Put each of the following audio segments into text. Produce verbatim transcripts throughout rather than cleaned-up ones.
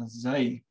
Sy.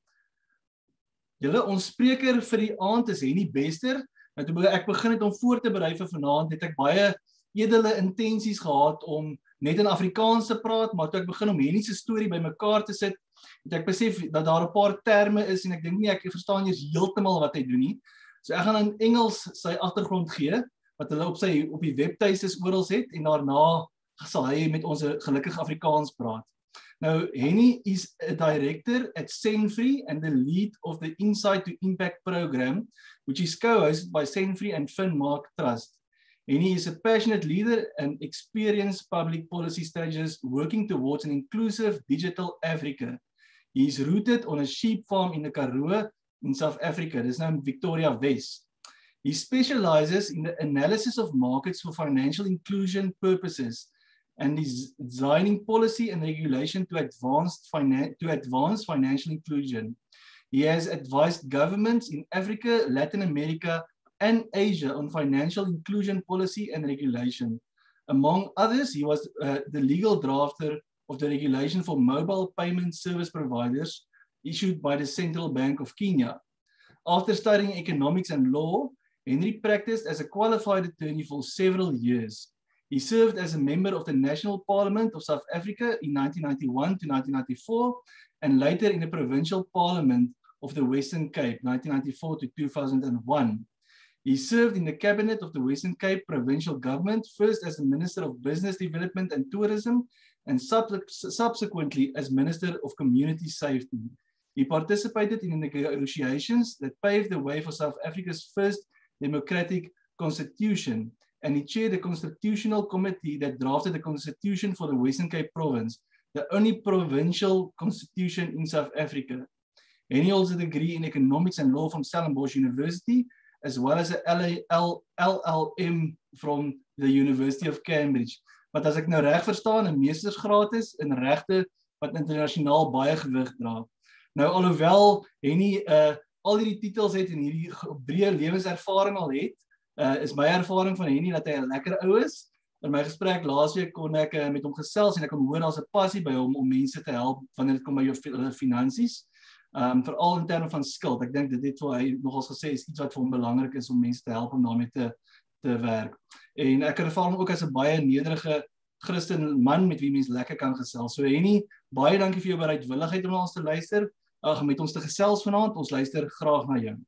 Julle, ons spreker vir die aand is Henny Bester. Nou, toe ek begin het om voor te berei vir vanaand, het ek baie edele intensies gehad om net in Afrikaans te praat, maar toe ek begin om Henny se storie by mekaar te sit, het ek besef dat daar 'n paar terme is en ek dink nie ek verstaan eers heeltemal wat hy doen nie. So ek gaan in Engels sy agtergrond gee, wat hulle op sy op die webtuistes oral het, en daarna sal hy met ons gelukkig Afrikaans praat. Now, Henny is a director at Senfree and the lead of the Insight to Impact program, which is co-hosted by Senfree and Finmark Trust. Henny is a passionate leader and experienced public policy strategist working towards an inclusive digital Africa. He is rooted on a sheep farm in the Karoo in South Africa. This is now in Victoria West. He specializes in the analysis of markets for financial inclusion purposes and is designing policy and regulation to advance, finan to advance financial inclusion. He has advised governments in Africa, Latin America, and Asia on financial inclusion policy and regulation. Among others, he was uh, the legal drafter of the regulation for mobile payment service providers issued by the Central Bank of Kenya. After studying economics and law, Henry practiced as a qualified attorney for several years. He served as a member of the National Parliament of South Africa in nineteen ninety-one to nineteen ninety-four, and later in the Provincial Parliament of the Western Cape, nineteen ninety-four to two thousand one. He served in the cabinet of the Western Cape Provincial Government, first as the Minister of Business Development and Tourism, and subsequently as Minister of Community Safety. He participated in the negotiations that paved the way for South Africa's first democratic constitution, and he chaired the Constitutional Committee that drafted the Constitution for the Western Cape Province, the only provincial constitution in South Africa. Henny holds a degree in economics and law from Stellenbosch University, as well as a L L M from the University of Cambridge. Wat as ek nou reg verstaan, 'n meestersgraad is in regte wat internasionaal baie gewig dra. Nou alhoewel Henny uh, al hierdie titels het en hierdie breë lewenservaring al het, uh, is my ervaring van Henny dat hy 'n lekker ou is. In my gesprek laasweek kon ek uh, met hom gesels en ek kon hoor daar's 'n passie by hom om mense te help wanneer dit kom by jou finansies. Um, veral in terme van skuld. Ek dink dit het vir hy nogals gesê is iets wat vir hom belangrik is om mense te help om daarmee te, te werk. En ek ervaar hom ook as 'n baie nederige Christen man met wie mense lekker kan gesels. So Henny, baie dankie vir jou bereidwilligheid om na ons te luister. Ag, met ons te gesels vanaand. Ons luister graag na jou.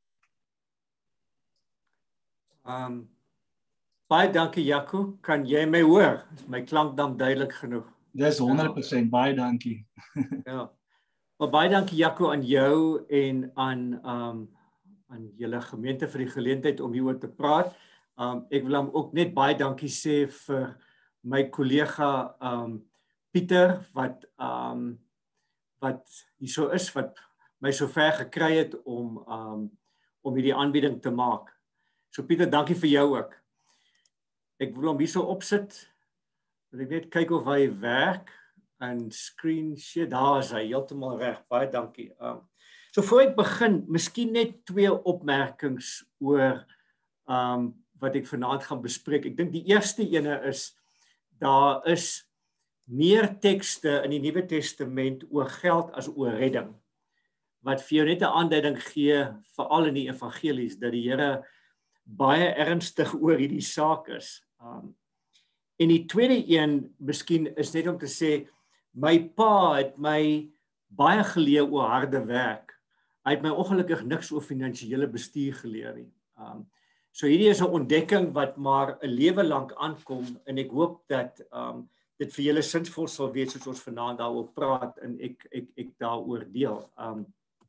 Um, baie dankie Jaco. Kan jy my hoor? Is my klank dan duidelik genoeg? Dis honderd persent. Baie dankie. Ja. Maar baie dankie Jaco aan jou en aan um, aan julle gemeente vir die geleentheid om hieroor te praat. Um, ek wil hom ook net baie dankie sê vir my kollega um, Pieter wat um, wat hier so is, wat my so ver gekry het om um, om hierdie aanbieding te maak. So Pieter, dankie vir jou ook. Ek wil hom hier so opsit. Wil ek net kyk of hy werk. En screen share, daar is hy, heeltemal reg, baie dankie. Um, so voor ek begin, miskien net twee opmerkings oor um, wat ek vanaand gaan bespreek. Ek dink die eerste ene is, daar is meer tekste in die Nuwe Testament oor geld as oor redding, wat vir jou net 'n aanduiding gee, veral in die evangelies, dat die Here baie ernstig oor hierdie saak is. Um, en die tweede een, miskien is net om te sê, my pa het my baie geleer oor harde werk. Hy het my ongelukkig niks oor finansiële bestuur geleer nie. Um, so hierdie is 'n ontdekking wat maar 'n lewe lank aankom en ek hoop dat um, dit vir julle sinvol sal wees soos ons vanaand daaroor praat en ek ek ek daaroor deel. Um,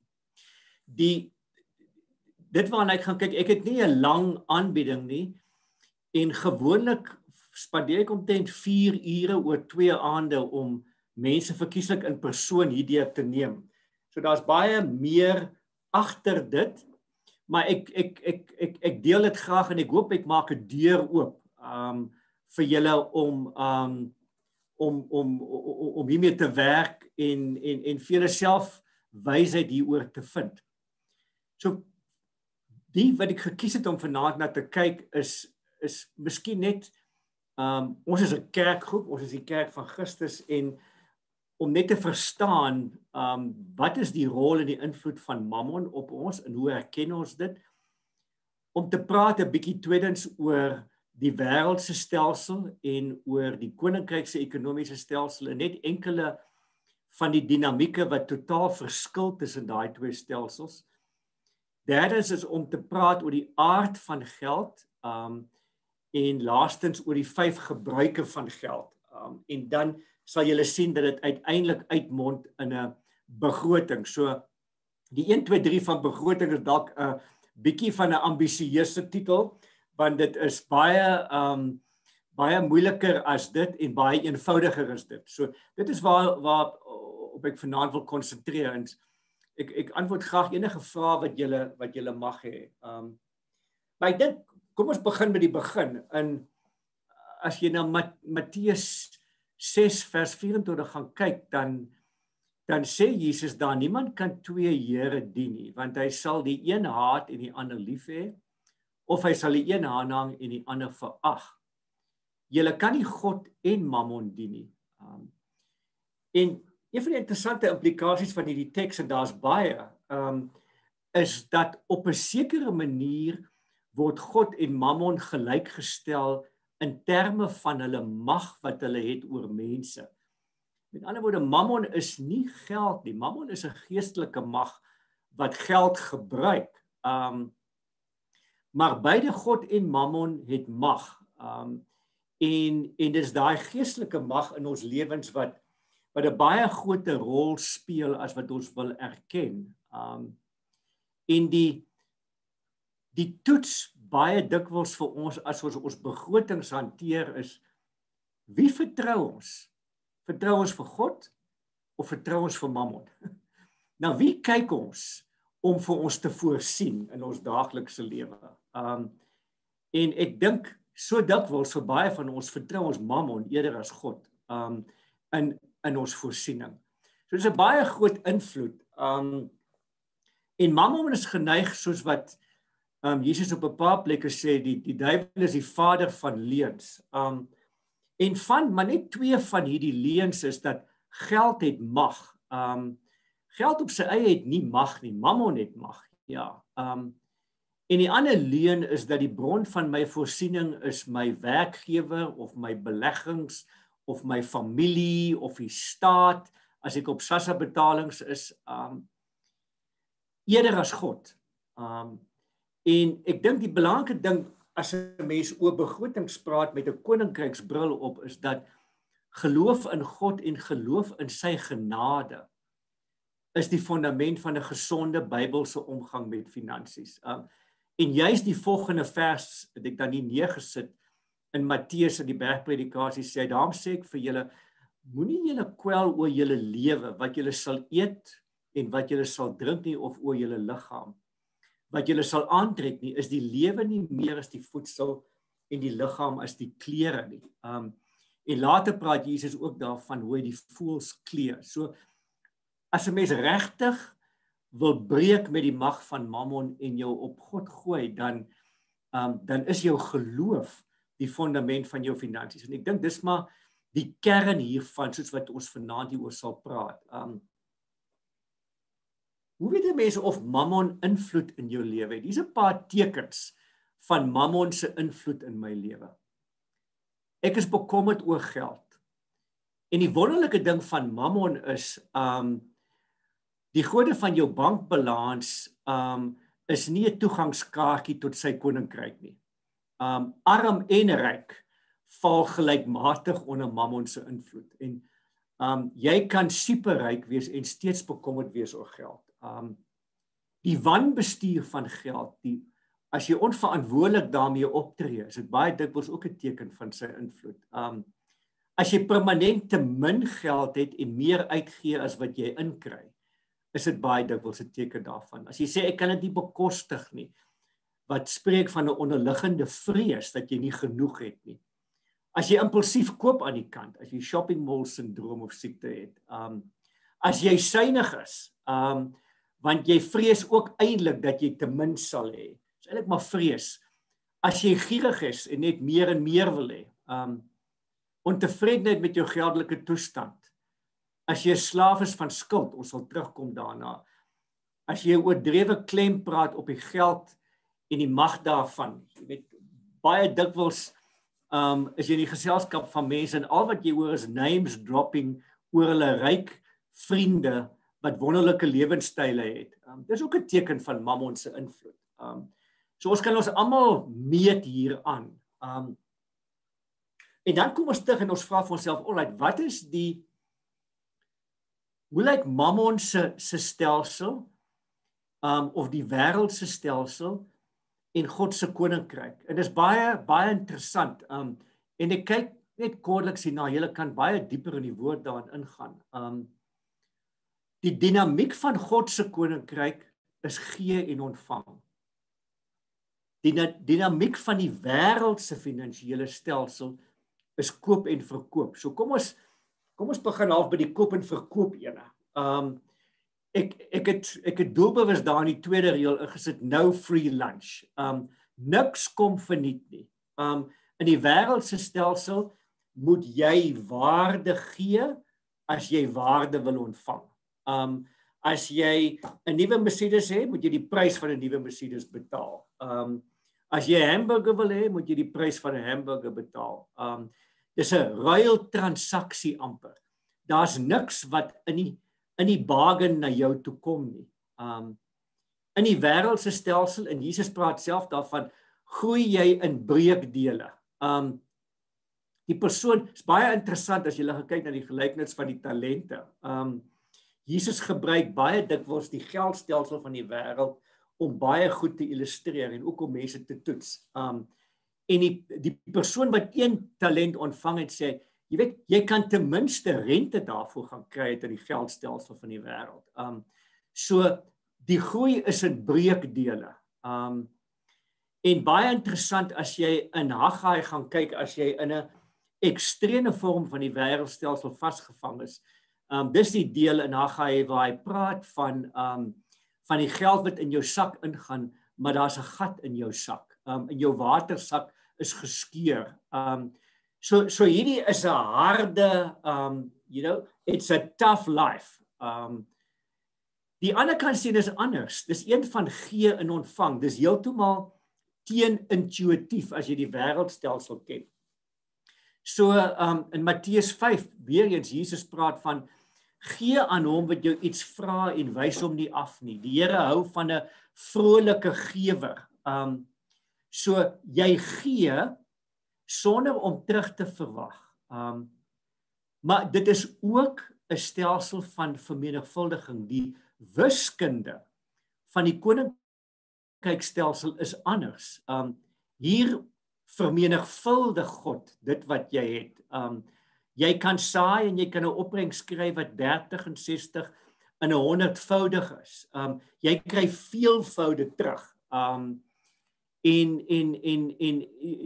die dit waarna ek gaan kyk, ek het nie 'n lang aanbieding nie en gewoonlik spandeer ek omtrent vier ure oor twee aande om mense verkieslik in persoon hierdeur te neem. So daar's baie meer agter dit, maar ek ek ek ek ek deel dit graag en ek hoop ek maak 'n deur oop um vir julle om um om om om, om hiermee te werk en en en vir julleself wysheid hieroor te vind. So die wat ek gekies het om vanaand na te kyk is is miskien net um ons is 'n kerkgroep, ons is die kerk van Christus en om net te verstaan um, wat is die rol en die invloed van Mammon op ons en hoe herken ons dit? Om te praat 'n bietjie tweedens oor die wêreldse stelsel en oor die koninkryk se ekonomiese stelsel en net enkele van die dinamieke wat totaal verskil tussen daai twee stelsels. Derdens is om te praat oor die aard van geld um, en laastens oor die vyf gebruike van geld. Um, en dan sal julle sien dat dit uiteindelik uitmond in 'n begroting. So die een twee drie van begroting is dalk 'n uh, bietjie van 'n ambisieuse titel, want dit is baie um, baie moeiliker as dit en baie eenvoudiger is dit. So dit is waar waar op ek vanaand wil konsentreer en ek ek antwoord graag enige vrae wat julle wat julle mag hê. Um, maar ek dink kom ons begin met die begin. En as jy na Matteus ses vers vyf en twintig gaan kyk, dan dan sê Jesus daar niemand kan twee here dien nie, want hy sal die een haat en die ander lief hê, of hy sal die een aanhang en die ander verag. Julle kan nie God en Mammon dien nie. Um, en een van die interessante implikasies van hierdie teks, en daar's baie, um, is dat op 'n sekere manier word God en Mammon gelykgestel in terme van hulle mag wat hulle het oor mense. Met ander woorde, Mammon is nie geld nie. Mammon is 'n geestelike mag wat geld gebruik. Um, maar beide God en Mammon het mag. Um, en en dis daai geestelike mag in ons lewens wat wat 'n baie groter rol speel as wat ons wil erken. Um, en die die toets baie dikwels vir ons as ons ons begrotings hanteer is, wie vertrou ons? Vertrou ons vir God of vertrou ons vir Mammon? Nou wie kyk ons om vir ons te voorsien in ons daaglikse lewe? Um, en ek dink so dikwels vir baie van ons vertrou ons Mammon eerder as God um, in in ons voorsiening. So dis 'n baie groot invloed. Um, en Mammon is geneig soos wat Um, Jesus op 'n paar plekke sê, die, die duiwel is die vader van leuns. Um, en van, maar net twee van hierdie leuns is dat geld het mag. Um, geld op sy eie het nie mag nie, Mammon het mag. Ja. Um, en die ander leuen is dat die bron van my voorsiening is my werkgewer of my beleggings of my familie of die staat, as ek op SASSA betalings is, um, eerder as God. Um, En ek dink die belangrike ding as 'n mens oor begrotings praat met 'n koninkryksbril op, is dat geloof in God en geloof in sy genade is die fondament van 'n gesonde Bybelse omgang met finansies. Um, en juist die volgende vers het ek dan nie neergesit in Matteus in die bergpredikasie sê, daarom sê ek vir julle, moenie julle kwel oor julle lewe, wat julle sal eet en wat julle sal drink nie, of oor julle liggaam. Wat julle sal aantrek nie, is die lewe nie meer as die voedsel en die liggaam as die klere nie. Um, en later praat Jesus ook daarvan hoe hy die voëls kleer. So, as 'n mens regtig wil breek met die mag van Mammon en jou op God gooi, dan, um, dan is jou geloof die fondament van jou finansies. En ek dink dis maar die kern hiervan, soos wat ons vanaand hieroor sal praat. Um, Hoe weet die mense of Mammon invloed in jou lewe? Dis 'n paar tekens van Mammon se invloed in my lewe. Ek is bekommerd oor geld. En die wonderlike ding van Mammon is, um, die grootte van jou bankbalans um, is nie 'n toegangskaartjie tot sy koninkryk nie. Um, arm en ryk val gelykmatig onder Mammon se invloed. En um, jy kan superryk wees en steeds bekommerd wees oor geld. Um, die wanbestuur van geld, die, as jy onverantwoordelik daarmee optree, is dit baie dikwels ook 'n teken van sy invloed. Um, as jy permanent te min geld het en meer uitgee as wat jy inkry, is dit baie dikwels 'n teken daarvan. As jy sê ek kan dit nie bekostig nie, wat spreek van 'n onderliggende vrees dat jy nie genoeg het nie. As jy impulsief koop aan die kant, as jy shopping mall syndroom of siekte het, um, as jy suinig is, um, want jy vrees ook eintlik dat jy te min sal hê. Dis eintlik maar vrees. As jy gierig is en net meer en meer wil hê, um, ontevredenheid met jou geldelike toestand, as jy 'n slaaf is van skuld, ons sal terugkom daarna. As jy oordrewe klem praat op die geld en die mag daarvan, jy weet, baie dikwels um, is jy in die geselskap van mense en al wat jy hoor is names dropping oor hulle ryk vriende wat wonderlike lewenstyle het. Um, dis ook 'n teken van Mammon se invloed. Um, so ons kan ons almal meet hieraan. Um, en dan kom ons terug en ons vra vir onsself, alright, wat is die hoe lyk Mammon se se stelsel um, of die wêreld se stelsel en God se koninkryk? En dis baie baie interessant. Um, en ek kyk net kortliks hierna, julle kan baie dieper in die woord daarin ingaan. Um, die dinamiek van God se koninkryk is gee en ontvang. Die dinamiek van die wêreld se finansiële stelsel is koop en verkoop. So kom ons kom ons begin half by die koop en verkoop ene. Um ek ek het ek het doelbewus daar in die tweede reël ingesit, no free lunch. Um niks kom verniet nie. Um in die wêreld se stelsel moet jy waarde gee as jy waarde wil ontvang. Um as jy 'n nuwe Mercedes het, moet jy die prys van 'n nuwe Mercedes betaal. Um as jy 'n hamburger wil hê, moet jy die prys van 'n hamburger betaal. Um dis 'n ruil transaksie amper. Daar's niks wat in die in die bargain na jou toe kom nie. Um in die wêreldse stelsel, en Jesus praat self daarvan, groei jy in breekdele. Um die persoon is baie interessant as jy kyk na die gelykenis van die talente. Um Jesus gebruik baie dikwels die geldstelsel van die wêreld om baie goed te illustreer en ook om mense te toets. Um en die die persoon wat een talent ontvang het sê, jy weet, jy kan ten minste rente daarvoor gaan kry uit die geldstelsel van die wêreld. Um so die groei is in breekdele. Um en baie interessant as jy in Haggai gaan kyk, as jy in 'n ekstreme vorm van die wêreldstelsel vasgevang is. Um dis die deel in Haggai waar hy praat van um van die geld wat in jou sak ingaan, maar daar's 'n gat in jou sak. Um in jou watersak is geskeur. Um so so hierdie is 'n harde um you know, it's a tough life. Um die ander kant sien is anders. Dis een van gee en ontvang. Dis heeltemal teen-intuïtief as jy die wêreldstelsel ken. So um in Matteus vyf, weer eens Jesus praat van gee aan hom wat jou iets vra en wys hom nie af nie. Die Here hou van 'n vrolike gewer. Um so jy gee sonder om terug te verwag. Um maar dit is ook 'n stelsel van vermenigvuldiging. Die wiskunde van die koninkrykstelsel is anders. Um hier vermenigvuldig God dit wat jy het. Um jy kan saai en jy kan 'n opbrengs kry wat dertig en sestig in 'n honderdvoudig is. Um jy kry veelvoude terug. Um en en en en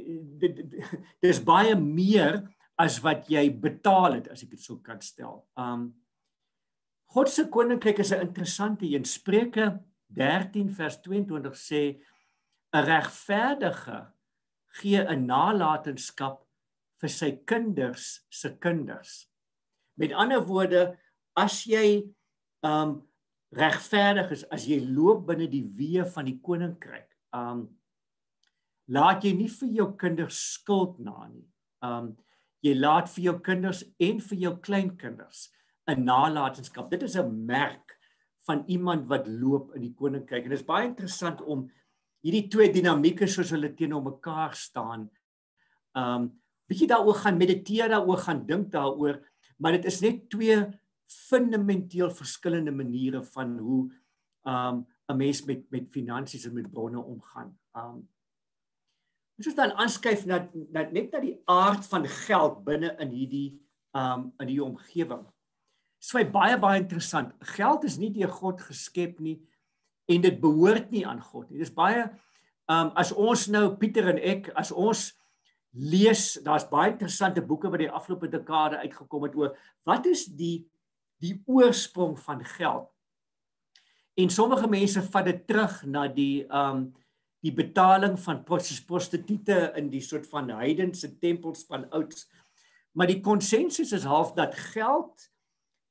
dis baie meer as wat jy betaal het, as ek dit so kan stel. Um God se koninkryk is 'n interessante een. Spreuke dertien vers tweeëntwintig sê 'n regverdige gee 'n nalatenskap vir sy kinders se kinders. Met ander woorde, as jy um regverdig is, as jy loop binne die weë van die koninkryk, um laat jy nie vir jou kinders skuld na nie. Um jy laat vir jou kinders en vir jou kleinkinders 'n nalatenskap. Dit is 'n merk van iemand wat loop in die koninkryk. En dit is baie interessant om hierdie twee dinamieke soos hulle teenoor mekaar staan. Um bietjie daaroor gaan mediteer, daaroor gaan dink daaroor, maar dit is net twee fundamenteel verskillende maniere van hoe um 'n mens met met finansies en met bronne omgaan. Um ons moet dan aanskuif na, na net na die aard van geld binne in hierdie um in die omgewing. Dit is baie baie interessant. Geld is nie deur God geskep nie en dit behoort nie aan God nie. Dit is baie um as ons nou Pieter en ek, as ons lees, daar's baie interessante boeke wat die afgelope dekade uitgekom het oor wat is die die oorsprong van geld. En sommige mense vat dit terug na die um die betaling van prostituie in die soort van heidense tempels van ouds. Maar die konsensus is half dat geld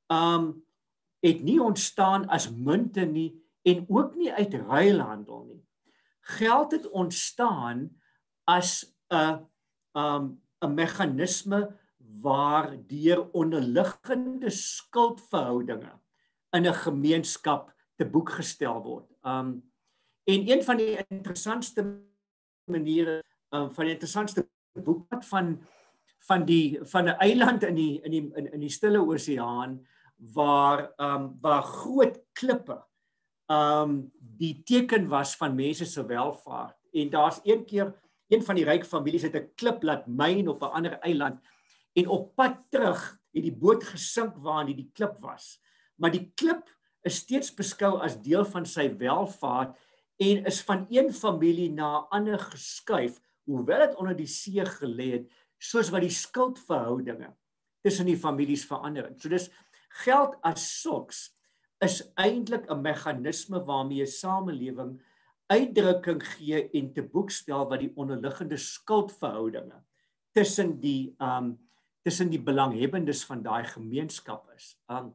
um, het nie ontstaan as munte nie en ook nie uit ruilhandel nie. Geld het ontstaan as 'n um, 'n meganisme waardeur onderliggende skuldverhoudinge in 'n gemeenskap te boek gestel word. Um, en een van die interessantste maniere, um, van die interessantste boek van van die van 'n eiland in die in die in, in die Stille Oseaan waar um, waar groot klippe um, die teken was van mense se welvaart. En daar's een keer een van die ryk families het 'n klip laat myn op 'n ander eiland en op pad terug het die boot gesink waar die die klip was. Maar die klip is steeds beskou as deel van sy welvaart en is van een familie na 'n ander geskuif, hoewel dit onder die see gelê het, soos wat die skuldverhoudinge tussen die families verander het. So dis geld as sulks is eintlik 'n meganisme waarmee 'n samelewing uitdrukking gee en te boek stel wat die onderliggende skuldverhoudinge tussen die um tussen die belanghebbendes van daai gemeenskap is. Um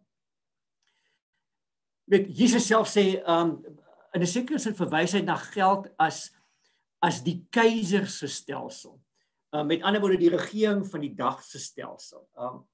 weet Jesus self sê um in 'n sekere sin verwys hy na geld as as die keiser se stelsel. Um, met ander woorde die regering van die dag se stelsel. Um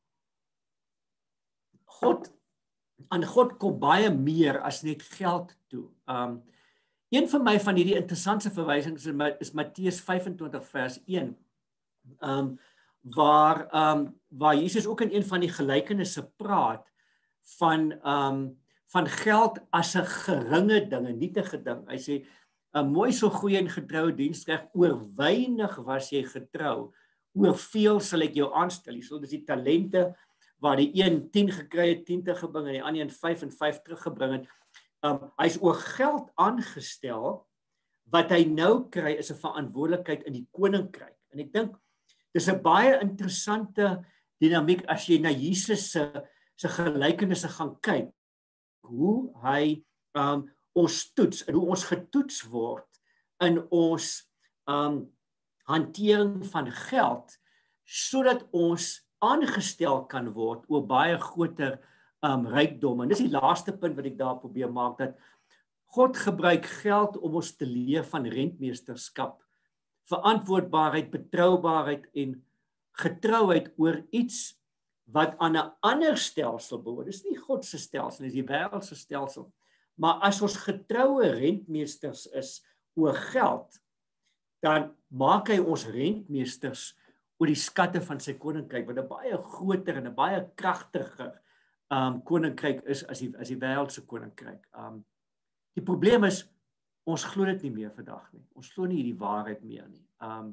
God aan God kom baie meer as net geld toe. Um Een van my van hierdie interessante verwysings is Matteus vyf-en-twintig vers een, um, waar, um, waar Jesus ook in een van die gelykenisse praat van, um, van geld as 'n geringe ding, 'n nietige ding. Hy sê, 'n mooi so goeie en getroue diensknegt, oor weinig was jy getrou, oor veel sal ek jou aanstel. So dis die talente waar die een tien gekry het, tien teruggebring en die ander een vyf en vyf teruggebring het. Um, hy is oor geld aangestel, wat hy nou kry is 'n verantwoordelikheid in die koninkryk. En ek dink, dis 'n baie interessante dinamiek as jy na Jesus se, se gelykenisse gaan kyk, hoe hy um, ons toets, en hoe ons getoets word in ons um, hantering van geld, sodat ons aangestel kan word oor baie groter Um, rykdom. En dis die laaste punt wat ek daar probeer maak, dat God gebruik geld om ons te leer van rentmeesterskap, verantwoordbaarheid, betroubaarheid en getrouheid oor iets wat aan 'n ander stelsel behoort. Dis nie God se stelsel, dis die wêreld se stelsel. Maar as ons getroue rentmeesters is oor geld, dan maak hy ons rentmeesters oor die skatte van sy koninkryk, wat 'n baie groter en 'n baie kragtiger Um, koninkryk is as die, as die wêreldse koninkryk. Um, die probleem is, ons glo dit nie meer vandag nie. Ons glo nie die waarheid meer nie. Um,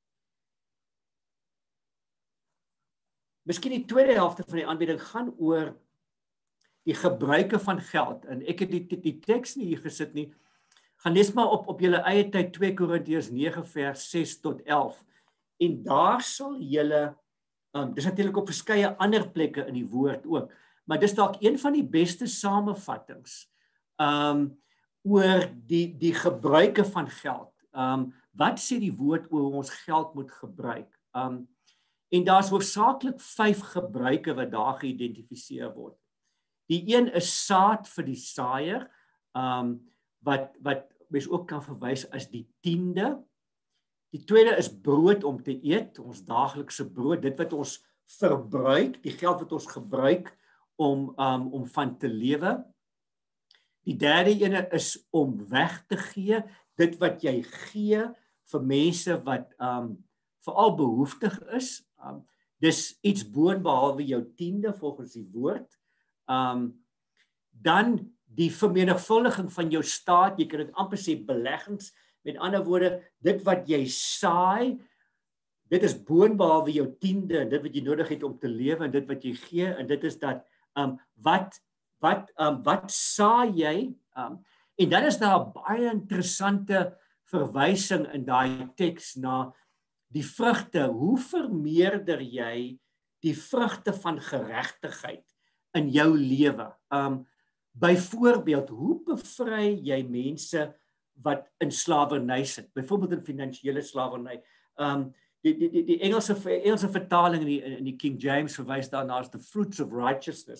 Miskien die tweede helfte van die aanbieding gaan oor die gebruike van geld. En ek het die, die, die teks nie hier gesit nie. Gaan lees maar op, op julle eie tyd twee Korintiërs nege vers ses tot elf. En daar sal julle, um, dis natuurlik op verskeie ander plekke in die woord ook, maar dis dalk een van die beste samevattings um, oor die, die gebruike van geld. Um, wat sê die woord oor hoe ons geld moet gebruik? Um, en daar is hoofsaaklik vyf gebruike wat daar geïdentifiseer word. Die een is saad vir die saaier, um, wat, wat mens ook kan verwys as die tiende. Die tweede is brood om te eet, ons daaglikse brood, dit wat ons verbruik, die geld wat ons gebruik, Om, um, om van te lewe. Die derde ene is om weg te gee, dit wat jy gee vir mense wat um, veral behoeftig is. Um, dis iets boonbehalwe jou tiende volgens die woord. Um, dan die vermenigvuldiging van jou staat, jy kan dit amper sê beleggings, met ander woorde, dit wat jy saai, dit is boonbehalwe jou tiende, dit wat jy nodig het om te lewe, en dit wat jy gee, en dit is dat Um, wat, wat, um, wat saai jy? Um, en dan is daar 'n baie interessante verwysing in daai teks na die vrugte. Hoe vermeerder jy die vrugte van geregtigheid in jou lewe? Um, byvoorbeeld, hoe bevry jy mense wat in slawerny sit? Byvoorbeeld in finansiële slawerny. Um, Die, die, die Engelse, Engelse vertaling in die, in die King James verwys daarna as the fruits of righteousness.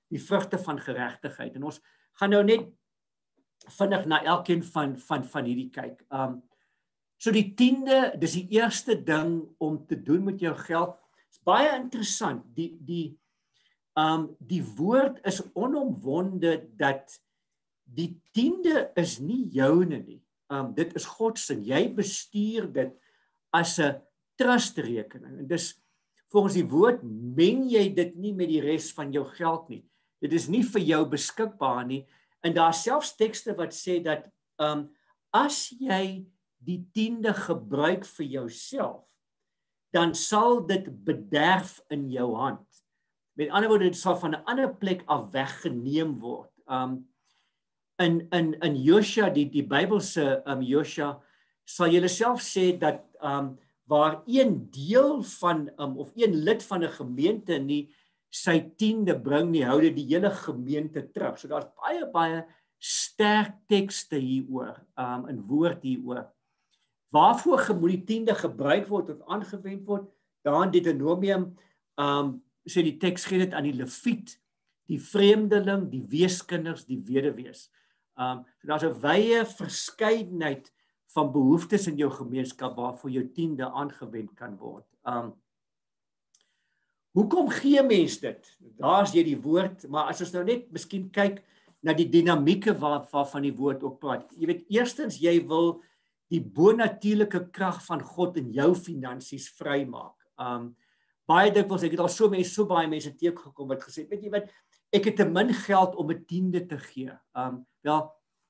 die vrugte van geregtigheid. En ons gaan nou net vinnig na elkeen van van van hierdie kyk. Um so die tiende, dis die eerste ding om te doen met jou geld. Is baie interessant. Die die um die woord is onomwonde dat die tiende is nie joune nie. Um dit is God se. Jy bestuur dit as 'n trustrekening. En dis volgens die woord meng jy dit nie met die res van jou geld nie. Dit is nie vir jou beskikbaar nie. En daar selfs tekste wat sê dat um as jy die tiende gebruik vir jouself, dan sal dit bederf in jou hand. Met ander woorde, dit sal van 'n ander plek af weggeneem word. Um in in in Josua, die die Bybelse um Josua, sal jy self sê dat um waar een deel van um, of een lid van 'n gemeente nie sy tiende bring nie, hou dit die hele gemeente terug. So daar's baie baie sterk tekste hieroor, um in woord hieroor. Waarvoor moet die tiende gebruik word of aangewend word? Daar in Deuteronomium um sê die teks gee dit aan die leviet, die vreemdeling, die weeskinders, die weduwees. Um so daar's 'n wye verskeidenheid van behoeftes in jou gemeenskap waarvoor jou tiende aangewend kan word. Um Hoekom gee mens dit? Daar's jy die woord, maar as ons nou net miskien kyk na die dinamieke waar, waarvan die woord ook praat. Jy weet, eerstens jy wil die bonatuurlike krag van God in jou finansies vrymaak. Um baie dikwels, ek het al so mense, so baie mense teëgekom wat gesê, weet jy wat, ek het te min geld om 'n tiende te gee. Um wel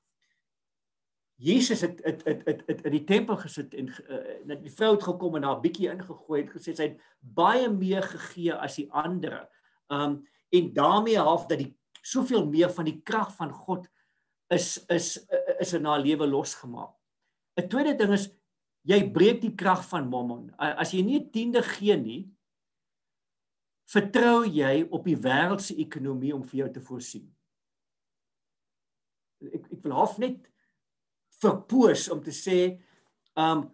Jesus het het het het het in die tempel gesit en uh, die vrou het gekom en daar 'n bietjie ingegooi het gesê sy het baie meer gegee as die ander. Um en daarmee half dat die soveel meer van die krag van God is is is in haar lewe losgemaak. 'n Tweede ding is jy breek die krag van Mammon. As jy nie 'n tiende gee nie, vertrou jy op die wêreldse ekonomie om vir jou te voorsien. Ek ek wil half net verpoos om te sê, um,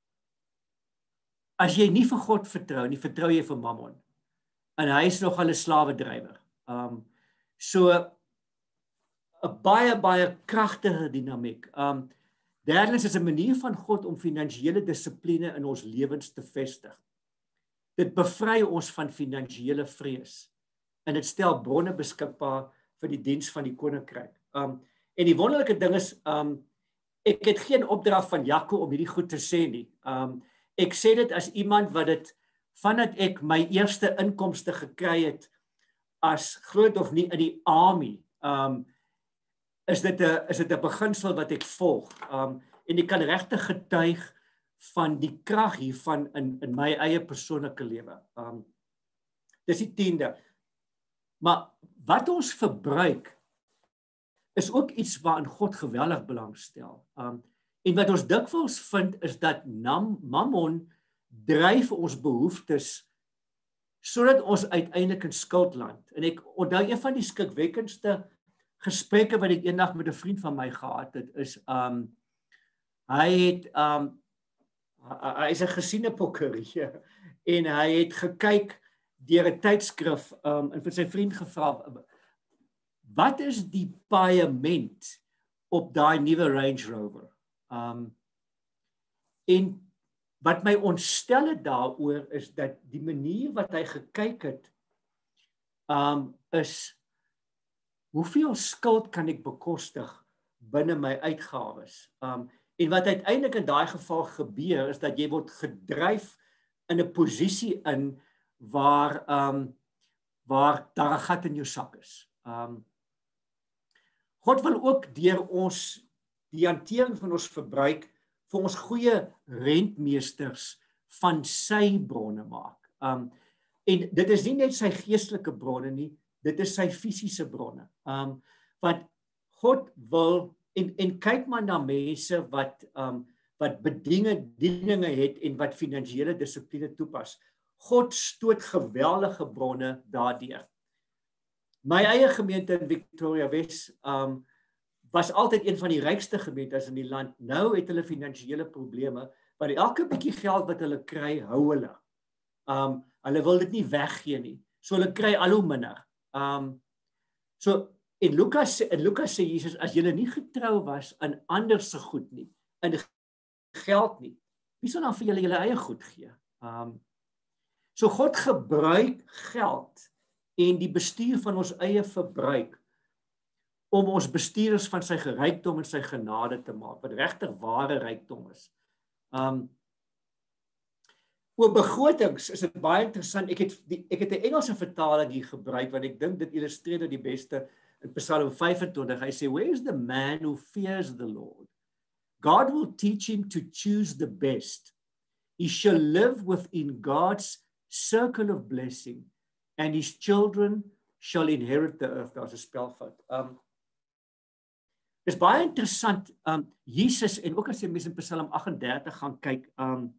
as jy nie vir God vertrou nie, vertrou jy vir Mammon. En hy is nogal 'n slawedrywer. Um, so, 'n baie, baie kragtige dinamiek. Um, derdens is 'n manier van God om finansiële dissipline in ons lewens te vestig. Dit bevry ons van finansiële vrees. En dit stel bronne beskikbaar vir die diens van die koninkryk. Um, en die wonderlike ding is, um, ek het geen opdrag van Jaco om hierdie goed te sê nie. Um, ek sê dit as iemand wat dit, vandat ek my eerste inkomste gekry het, as groot of nie in die army, um, is dit 'n is dit 'n beginsel wat ek volg. Um, en ek kan regtig getuig van die krag hiervan in in my eie persoonlike lewe. Um, dis die tiende. Maar wat ons verbruik is ook iets waarin God geweldig belang stel. Um, en wat ons dikwels vind is dat nam, Mammon dryf ons behoeftes sodat ons uiteindelik in skuld land. En ek onthou een van die skrikwekkendste gesprekke wat ek eendag met 'n vriend van my gehad het, is um, hy het um, hy is 'n gesiene prokureur en hy het gekyk deur 'n tydskrif um, en vir sy vriend gevra, wat is die paaiement op daai nuwe Range Rover? Um, en wat my ontstel het daaroor is dat die manier wat hy gekyk het, um, is hoeveel skuld kan ek bekostig binne my uitgawes? Um, en wat uiteindelik in daai geval gebeur is dat jy word gedryf in 'n posisie in waar um, waar daar 'n gat in jou sak is. Um, God wil ook deur ons die hantering van ons verbruik vir ons goeie rentmeesters van sy bronne maak. Um, en dit is nie net sy geestelike bronne nie, dit is sy fisiese bronne. Um, want God wil, en, en kyk maar na mense wat, um, wat bedinge, bedieninge het en wat finansiële dissipline toepas. God stoot geweldige bronne daardeur. My eie gemeente in Victoria Wes um, was altyd een van die rykste gemeentes in die land. Nou het hulle finansiële probleme, want elke bietjie geld wat hulle kry, hou hulle. Um, hulle wil dit nie weggee nie. So hulle kry al hoe minder. Um, So en Lukas en Lukas sê Jesus, as julle nie getrou was in ander se goed nie, in geld nie, wie sal dan vir julle julle eie goed gee? Um so God gebruik geld en die bestuur van ons eie verbruik om ons bestuurders van sy rykdom en sy genade te maak, wat regtig ware rykdom is. Um oor begrotings is dit baie interessant. Ek het die, ek het 'n Engelse vertaling hier gebruik wat ek dink dit illustreer dit die beste in Psalm vyf-en-twintig. Hy sê, "Where is the man who fears the Lord? God will teach him to choose the best. He shall live within God's circle of blessing, and his children shall inherit the earth." Daar's 'n spelfout. Um Dis baie interessant. Um Jesus en ook as jy mense in Psalm agt-en-dertig gaan kyk, um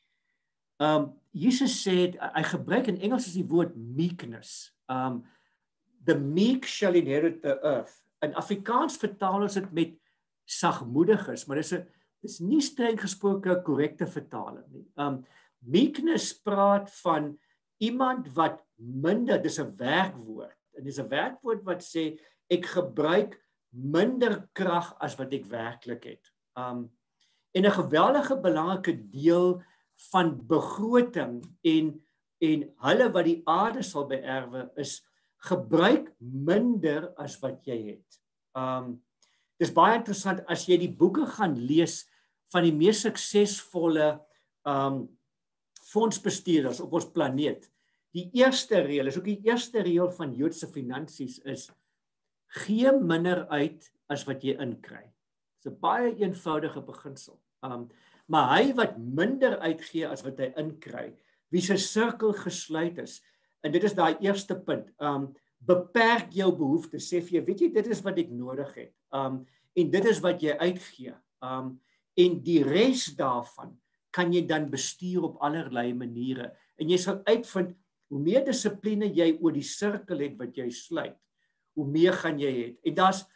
Um, Jesus sê, hy gebruik in Engels is die woord meekness. Um, the meek shall inherit the earth. In Afrikaans vertaal ons dit met sagmoediges, maar dis 'n dis nie streng gesproke korrekte vertaling nie. Um, meekness praat van iemand wat minder, dis 'n werkwoord. En dis 'n werkwoord wat sê ek gebruik minder krag as wat ek werklik het. Um, en 'n geweldige belangrike deel van begroting en en hulle wat die aarde sal beerwe is gebruik minder as wat jy het. Um dis baie interessant as jy die boeke gaan lees van die mees suksesvolle um fondsbestuurders op ons planeet. Die eerste reël is ook die eerste reël van Joodse finansies is gee minder uit as wat jy inkry. Dis 'n baie eenvoudige beginsel. Um Maar hy wat minder uitgee as wat hy inkry, wie sy sirkel gesluit is, en dit is daai eerste punt, um, beperk jou behoeftes, sê vir jou, weet jy, dit is wat ek nodig het, um, en dit is wat jy uitgee, um, en die res daarvan kan jy dan bestuur op allerlei maniere, en jy sal uitvind, hoe meer dissipline jy oor die sirkel het wat jy sluit, hoe meer gaan jy het, en daar's,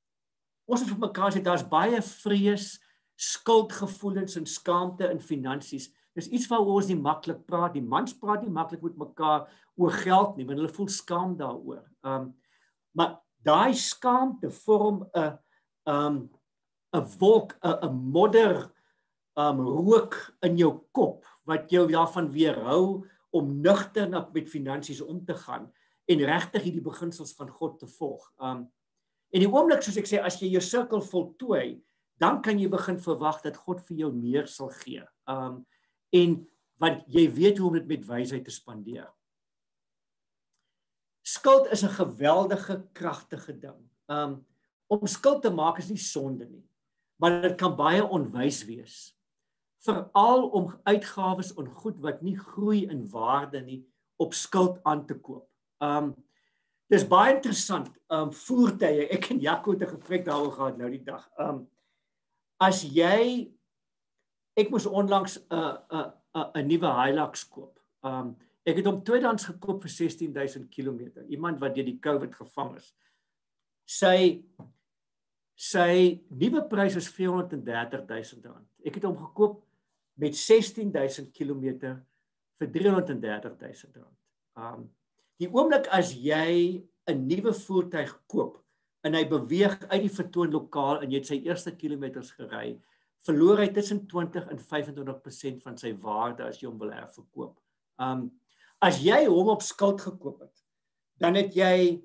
ons het vir mekaar sê, daar's baie vrees, skuldgevoelens en skaamte in finansies. Dis iets waaroor ons nie maklik praat. Die mans praat nie maklik met mekaar oor geld nie, want hulle voel skaam daaroor. Um, maar daai skaamte vorm 'n 'n 'n wolk, 'n 'n modder um, rook in jou kop wat jou daarvan weerhou om nugter met finansies om te gaan en regtig hierdie beginsels van God te volg. Um, en die oomblik soos ek sê, as jy jou sirkel voltooi, dan kan jy begin verwag dat God vir jou meer sal gee. Um, en want jy weet hoe om dit met wysheid te spandeer. Skuld is 'n geweldige kragtige ding. Um, om skuld te maak is nie sonde nie, maar dit kan baie onwys wees. Veral om uitgawes en goed wat nie groei in waarde nie op skuld aan te koop. Um, dis baie interessant. Um, voertuie, ek en Jaco het 'n gesprek daaroor gehad nou die dag. Um, As jy, ek moes onlangs 'n uh, 'n uh, 'n uh, 'n nuwe Hilux koop. Um, ek het hom tweedehands gekoop vir sestien duisend kilometer. Iemand wat deur die COVID gevang is. Sy sy nuwe prys is vierhonderd en dertig duisend rand. Ek het hom gekoop met sestien duisend kilometer vir driehonderd en dertig duisend rand. Um, die oomblik as jy 'n nuwe voertuig koop en hy beweeg uit die vertoonlokaal en jy het sy eerste kilometers gery, verloor hy tussen twintig en vyf en twintig persent van sy waarde as jy hom wil herverkoop. Um, as jy hom op skuld gekoop het, dan het jy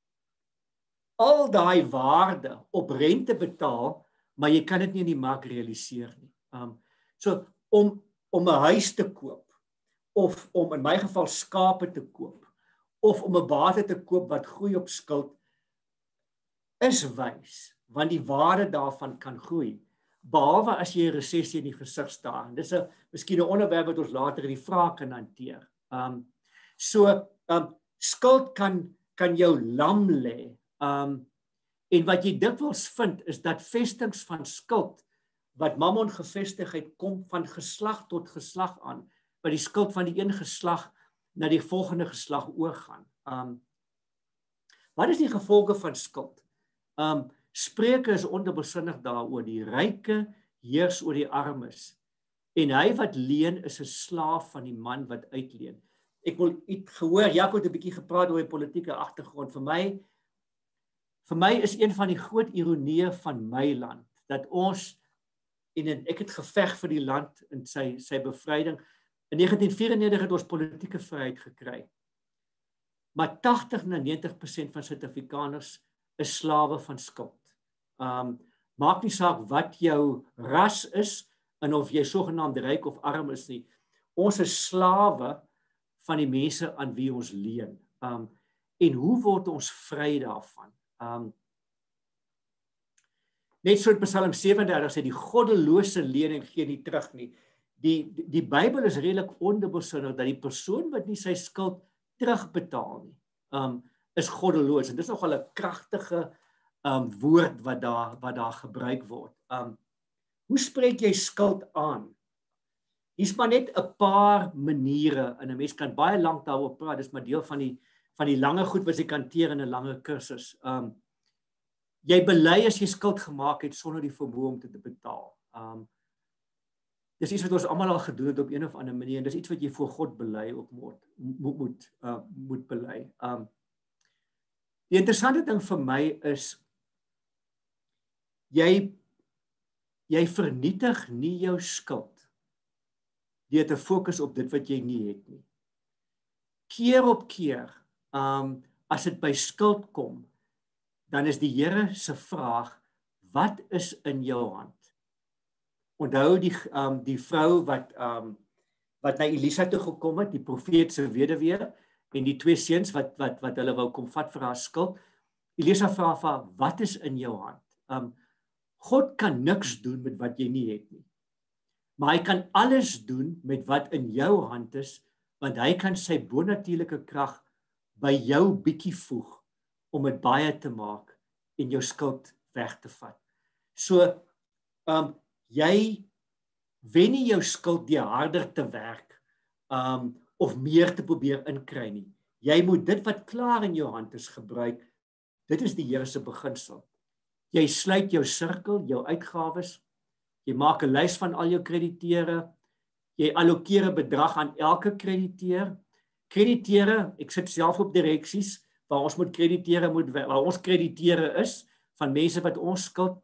al daai waarde op rente betaal, maar jy kan dit nie in die mark realiseer nie. Um, so om om 'n huis te koop, of om in my geval skape te koop, of om 'n bate te koop wat groei op skuld, is wys, want die waarde daarvan kan groei, behalwe as jy 'n resessie in die gesig staar. Dis 'n miskien 'n onderwerp wat ons later in die vrae kan hanteer. Um, so, um, skuld kan, kan jou lam lê. Um, en wat jy dikwels vind, is dat vestings van skuld, wat Mammon gevestig het, kom van geslag tot geslag aan, wat die skuld van die een geslag na die volgende geslag oorgaan. Um, wat is die gevolge van skuld? Um, Spreuke is onderbesinnig daaroor, die ryke heers oor die armes, en hy wat leen is 'n slaaf van die man wat uitleen. Ek wil iets gehoor, Jaco het 'n bietjie gepraat oor die politieke agtergrond. Vir my, vir my is een van die groot ironieë van my land, dat ons, en ek het geveg vir die land in sy, sy bevryding, in negentien vyierennegentig het ons politieke vryheid gekry, maar tagtig na negentig persent van Suid-Afrikaners is slawe van skuld. Um, maak nie saak wat jou ras is, en of jy sogenaamd ryk of arm is nie, ons is slawe van die mense aan wie ons leen. Um, en hoe word ons vry daarvan? Um, net so in Psalm sewendertig sê, die goddelose lening gee nie terug nie. Die, die, die Bybel is redelik ondubbelsinnig, dat die persoon wat nie sy skuld terugbetaal nie, um, is goddeloos. En dit is nogal 'n kragtige um, woord wat daar, wat daar gebruik word. Um, hoe spreek jy skuld aan? Hier's maar net 'n paar maniere, en 'n mens kan baie lank daaroor praat, dis maar deel van die, van die lange goed wat jy kan hanteer in 'n lange kursus. Um, jy bely as jy skuld gemaak het sonder die vermoë om dit te betaal. Um, dis iets wat ons almal al gedoen het op een of ander manier, en dis iets wat jy voor God bely op moet, moet, moet, uh, moet bely. Um, die interessante ding vir my is, jy, jy vernietig nie jou skuld deur te fokus op dit wat jy nie het nie. Keer op keer, um, as dit by skuld kom, dan is die Here se vraag, wat is in jou hand? Onthou die, um, die vrou wat, um, wat na Elisa toe gekom het, die profeet se weduwee, en die twee seuns wat, wat, wat hulle wou kom vat vir haar skuld. Elisa vra vir haar, wat is in jou hand? Um, God kan niks doen met wat jy nie het nie. Maar hy kan alles doen met wat in jou hand is, want hy kan sy bonatuurlike krag by jou bietjie voeg, om dit baie te maak, en jou skuld weg te vat. So, um, jy wen nie jou skuld deur harder te werk, um, of meer te probeer inkry nie. Jy moet dit wat klaar in jou hand is gebruik. Dit is die Here se beginsel. Jy sluit jou sirkel, jou uitgawes, jy maak 'n lys van al jou krediteure, jy allokeer 'n bedrag aan elke krediteur. Krediteure, ek sit self op direksies, waar ons moet krediteure moet, waar ons krediteure is, van mense wat ons skuld.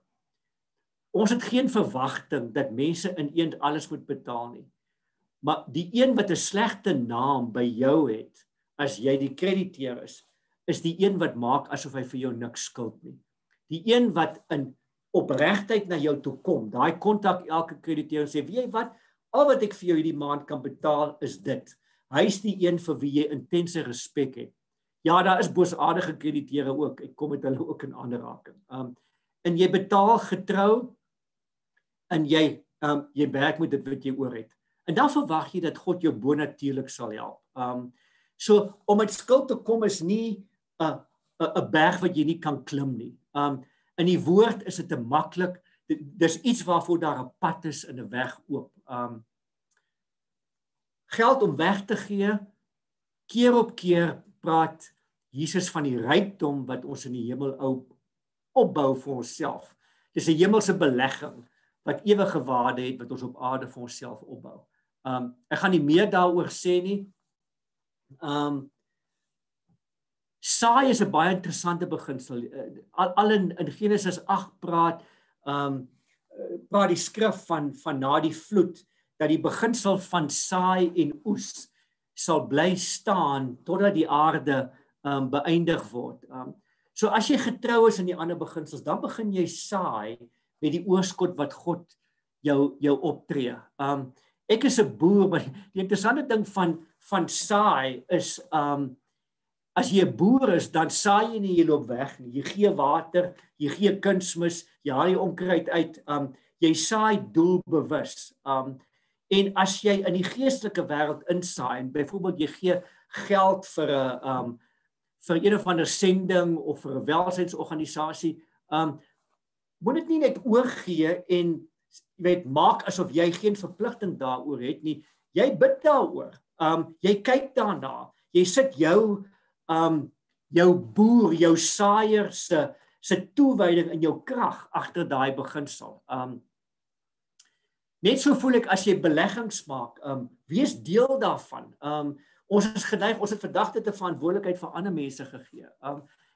Ons het geen verwagting dat mense in eend alles moet betaal nie. Maar die een wat 'n slegte naam by jou het, as jy die krediteur is, is die een wat maak asof hy vir jou niks skuld nie. Die een wat in opregtheid na jou toe kom, daai kontak elke krediteur en sê, weet jy wat, al wat ek vir jou hierdie maand kan betaal is dit. Hy is die een vir wie jy intense respek het. Ja, daar is boosaardige krediteure ook, ek kom met hulle ook in aanraking. Um, en jy betaal getrou, en jy, um, jy werk met dit wat jy oor het. En dan verwag jy dat God jou bonatuurlik sal help. Um, so, om met skuld te kom is nie 'n 'n berg wat jy nie kan klim nie. Um, in die woord is dit 'n maklik, dis iets waarvoor daar 'n pad is en 'n weg oop. Um, geld om weg te gee, keer op keer praat Jesus van die rykdom wat ons in die hemel opbou vir onsself. Dis 'n hemelse belegging wat ewige waarde het, wat ons op aarde vir onsself opbou. Um, ek gaan nie meer daaroor sê nie. Um, saai is 'n baie interessante beginsel. Al, al in, in Genesis agt praat, um, praat die skrif van, van na die vloed, dat die beginsel van saai en oes sal bly staan, totdat die aarde um, beëindig word. Um, so as jy getrou is in die ander beginsels, dan begin jy saai, met die oorskot wat God jou, jou optree. Um, ek is 'n boer, maar die interessante ding van, van saai is, um, as jy 'n boer is, dan saai jy nie, jy loop weg nie. Jy gee water, jy gee kunsmis, jy haal die onkruid uit, um, jy saai doelbewus. Um, en as jy in die geestelike wêreld insaai, en byvoorbeeld jy gee geld vir 'n um, vir een of ander sending of vir 'n welsynsorganisasie, um, moet dit nie net oorgee en jy weet, maak asof jy geen verpligting daaroor het nie. Jy bid daaroor. Um, jy kyk daarna. Jy sit jou um, jou boer, jou saaier se se toewyding in jou krag agter daai beginsel. Um, net so voel ek as jy beleggings maak, um, wees deel daarvan. Um, ons is geneig, ons het vandag dit 'n verantwoordelikheid vir ander mense gegee. Um,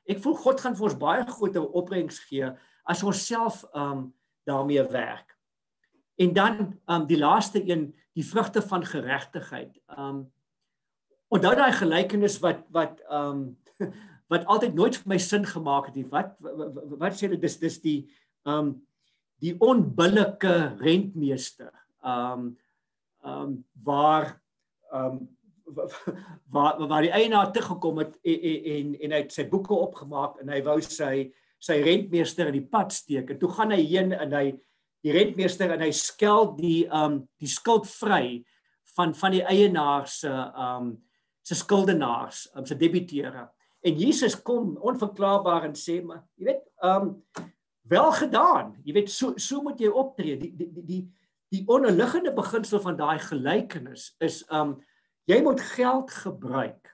ek voel God gaan vir ons baie groter opbrengs gee as ons self um, daarmee werk. En dan um, die laaste een, die vrugte van geregtigheid. Um, onthou daai gelykenis wat wat um, wat altyd nooit vir my sin gemaak het nie. Wat wat, wat sê dit? Dis dis die um, die onbillike rentmeester. Um, um, waar um, waar waar die eienaar teruggekom het en en en hy het sy boeke opgemaak en hy wou sy sy rentmeester in die pad steek. En toe gaan hy heen en hy die rentmeester en hy skel die um die skuld vry van van die eienaar se um se skuldenaars, um, se debiteure. En Jesus kom onverklaarbaar en sê, maar jy weet, um wel gedaan. Jy weet, so so moet jy optree. Die die die die onderliggende beginsel van daai gelykenis is um jy moet geld gebruik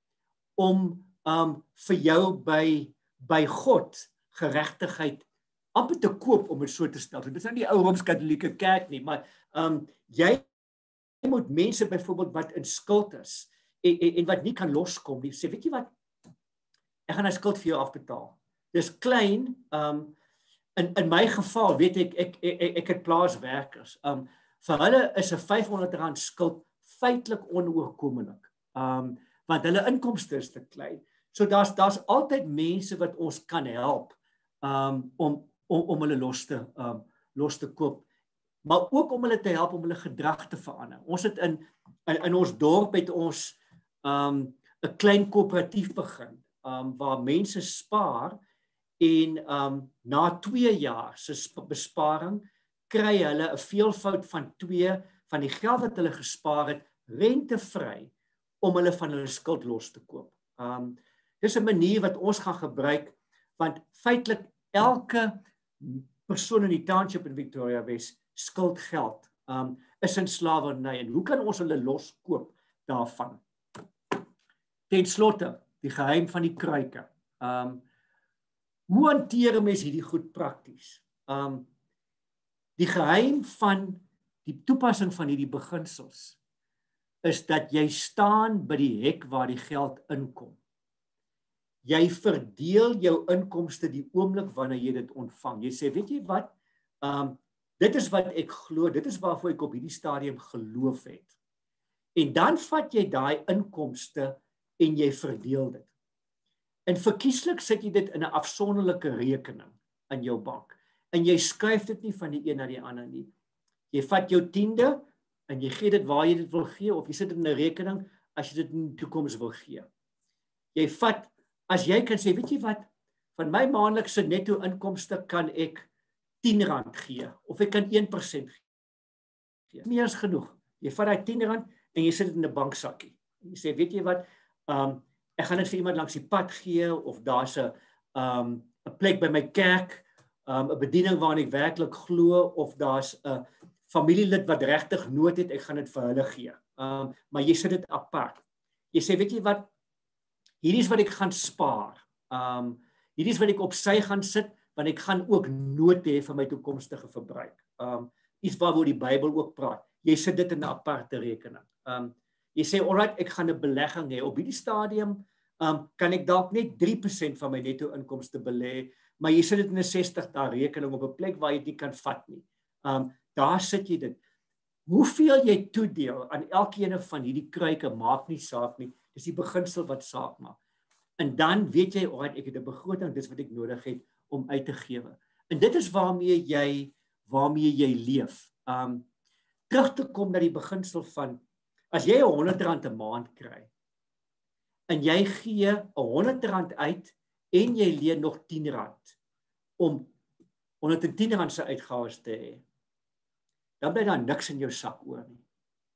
om um vir jou by by God geregtigheid amper te koop, om dit so te stel. Dit is nou nie die ou Rooms-Katolieke kerk nie, maar um jy moet mense byvoorbeeld wat in skuld is en, en, en wat nie kan loskom nie, sê, weet jy wat? Ek gaan 'n skuld vir jou afbetaal. Dis klein, um in in my geval weet ek ek ek, ek, ek het plaaswerkers. Um vir hulle is 'n vyfhonderd rand skuld feitelik onoorkomelik. Um want hulle inkomste is te klein. So daar's daar's altyd mense wat ons kan help um om om om hulle los te um los te koop, maar ook om hulle te help om hulle gedrag te verander. Ons het in in, in ons dorp het ons um 'n klein koöperatief begin um waar mense spaar en um na twee jaar se besparing kry hulle 'n veelvoud van twee van die geld wat hulle gespaar het rentevry om hulle van hulle skuld los te koop. Um dis 'n manier wat ons gaan gebruik, want feitelik elke persoon in die township in Victoria West skuld geld, um, is in slawerny. En hoe kan ons hulle loskoop daarvan? Ten slotte, die geheim van die kruike. Um, hoe hanteer 'n mens hierdie goed prakties? Um, die geheim van die toepassing van hierdie beginsels is dat jy staan by die hek waar die geld inkom. Jy verdeel jou inkomste die oomblik wanneer jy dit ontvang. Jy sê, weet jy wat? Um, dit is wat ek glo, dit is waarvoor ek op hierdie stadium geloof het. En dan vat jy daai inkomste en jy verdeel dit. En verkieslik sit jy dit in 'n afsonderlike rekening in jou bank. En jy skuif dit nie van die een na die ander nie. Jy vat jou tiende en jy gee dit waar jy dit wil gee, of jy sit dit in 'n rekening as jy dit in die toekoms wil gee. Jy vat, as jy kan sê, weet jy wat, van my maandelikse netto inkomste kan ek tien rand gee, of ek kan een persent gee. Meer is genoeg. Jy vat daai tien rand en jy sit dit in 'n banksakkie. Jy sê, weet jy wat, um, ek gaan dit vir iemand langs die pad gee, of daar's 'n um, 'n plek by my kerk, um, 'n bediening waarin ek werklik glo, of daar's 'n familielid wat regtig nood het, ek gaan dit vir hulle gee. Um, maar jy sit dit apart. Jy sê, weet jy wat, hierdie is wat ek gaan spaar. Um, hierdie is wat ek op sy gaan sit, want ek gaan ook nood hê vir my toekomstige verbruik. Um, iets waaroor die Bybel ook praat. Jy sit dit in 'n aparte rekening. Um, jy sê, alright, ek gaan 'n belegging hê. Op hierdie stadium um, kan ek dalk net drie persent van my netto inkomste belê, maar jy sit dit in 'n sestig dae rekening op 'n plek waar jy dit nie kan vat nie. Um, daar sit jy dit. Hoeveel jy toedeel aan elkeen van hierdie kruike maak nie saak nie. Dis die beginsel wat saak maak. En dan weet jy, alright, ek het 'n begroting, dis wat ek nodig het om uit te gee. En dit is waarmee jy waarmee jy leef. Um terug te kom na die beginsel van, as jy honderd rand 'n maand kry en jy gee honderd rand uit en jy leen nog tien rand om honderdtien rand se uitgawes te hê, dan bly daar niks in jou sak oor nie.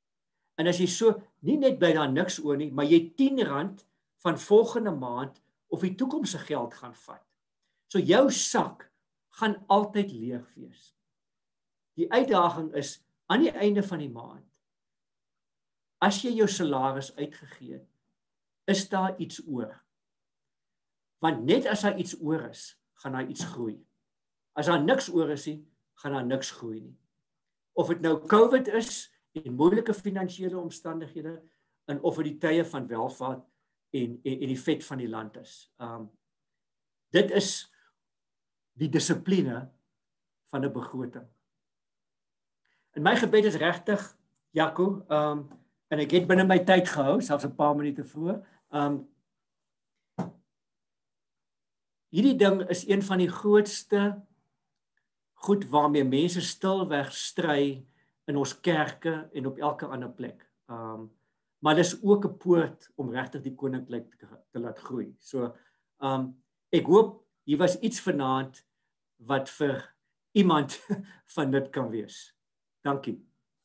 En as jy so, nie net bly daar niks oor nie, maar jy tien rand van volgende maand of die toekomse geld gaan vat. So jou sak gaan altyd leeg wees. Die uitdaging is, aan die einde van die maand, as jy jou salaris uitgegee het, is daar iets oor. Want net as daar iets oor is, gaan daar iets groei. As daar niks oor is nie, gaan daar niks groei nie. Of dit nou COVID is, en moeilike finansiële omstandighede, en of dit die tye van welvaart en, en, en die vet van die land is. Um, dit is die dissipline van 'n begroting. En my gebed is regtig, Jaco, um, en ek het binne my tyd gehou, selfs 'n paar minute vroeër. Um, hierdie ding is een van die grootste goed waarmee mense stilweg stry in ons kerke en op elke ander plek. Um, maar dis ook 'n poort om regtig die koninkryk te, te laat groei. So, um, ek hoop hier was iets vanaand wat vir iemand van dit kan wees. Dankie.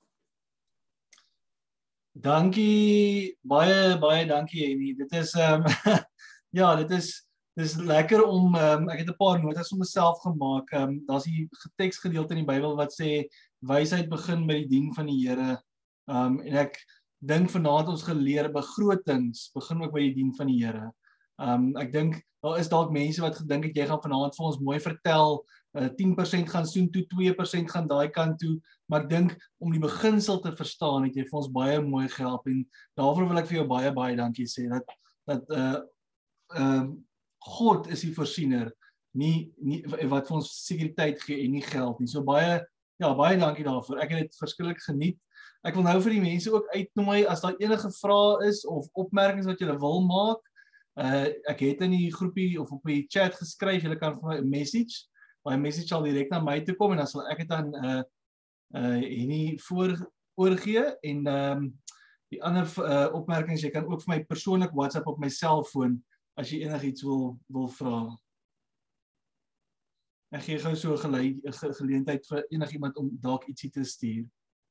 Dankie, baie, baie dankie, Henny. Dit is, um, ja, dit is, dit is lekker om, um, ek het 'n paar notas vir myself gemaak. Um, Daar's die teksgedeelte in die Bybel wat sê, wysheid begin by die dien van die Here. Um, en ek dink vanaand ons geleer, begrotings begin ook by die dien van die Here. Um, ek dink, daar is dalk mense wat gedink het, jy gaan vanaand vir ons mooi vertel, uh, tien persent gaan soontoe, twee persent gaan daai kant toe, maar ek dink, om die beginsel te verstaan, het jy vir ons baie mooi gehelp, en daarvoor wil ek vir jou baie, baie dankie sê, dat, dat uh, uh, God is die voorsiener, nie, nie, wat vir ons sekuriteit gee en nie geld nie, so baie, ja, baie dankie daarvoor, ek het dit verskriklik geniet. Ek wil nou vir die mense ook uitnooi, as daar enige vrae is, of opmerkings wat julle wil maak, uh, ek het in die groepie, of op die chat geskryf, julle kan vir my 'n message, my message sal direk na my toe kom, en dan sal ek het dan, uh, uh, Henny voor, oorgee, en um, die ander uh, opmerkings, jy kan ook vir my persoonlik WhatsApp op my selfoon, as jy enigiets wil, wil vra. Ek gee gou so 'n gele geleentheid vir enigiemand om dalk ietsie te stuur.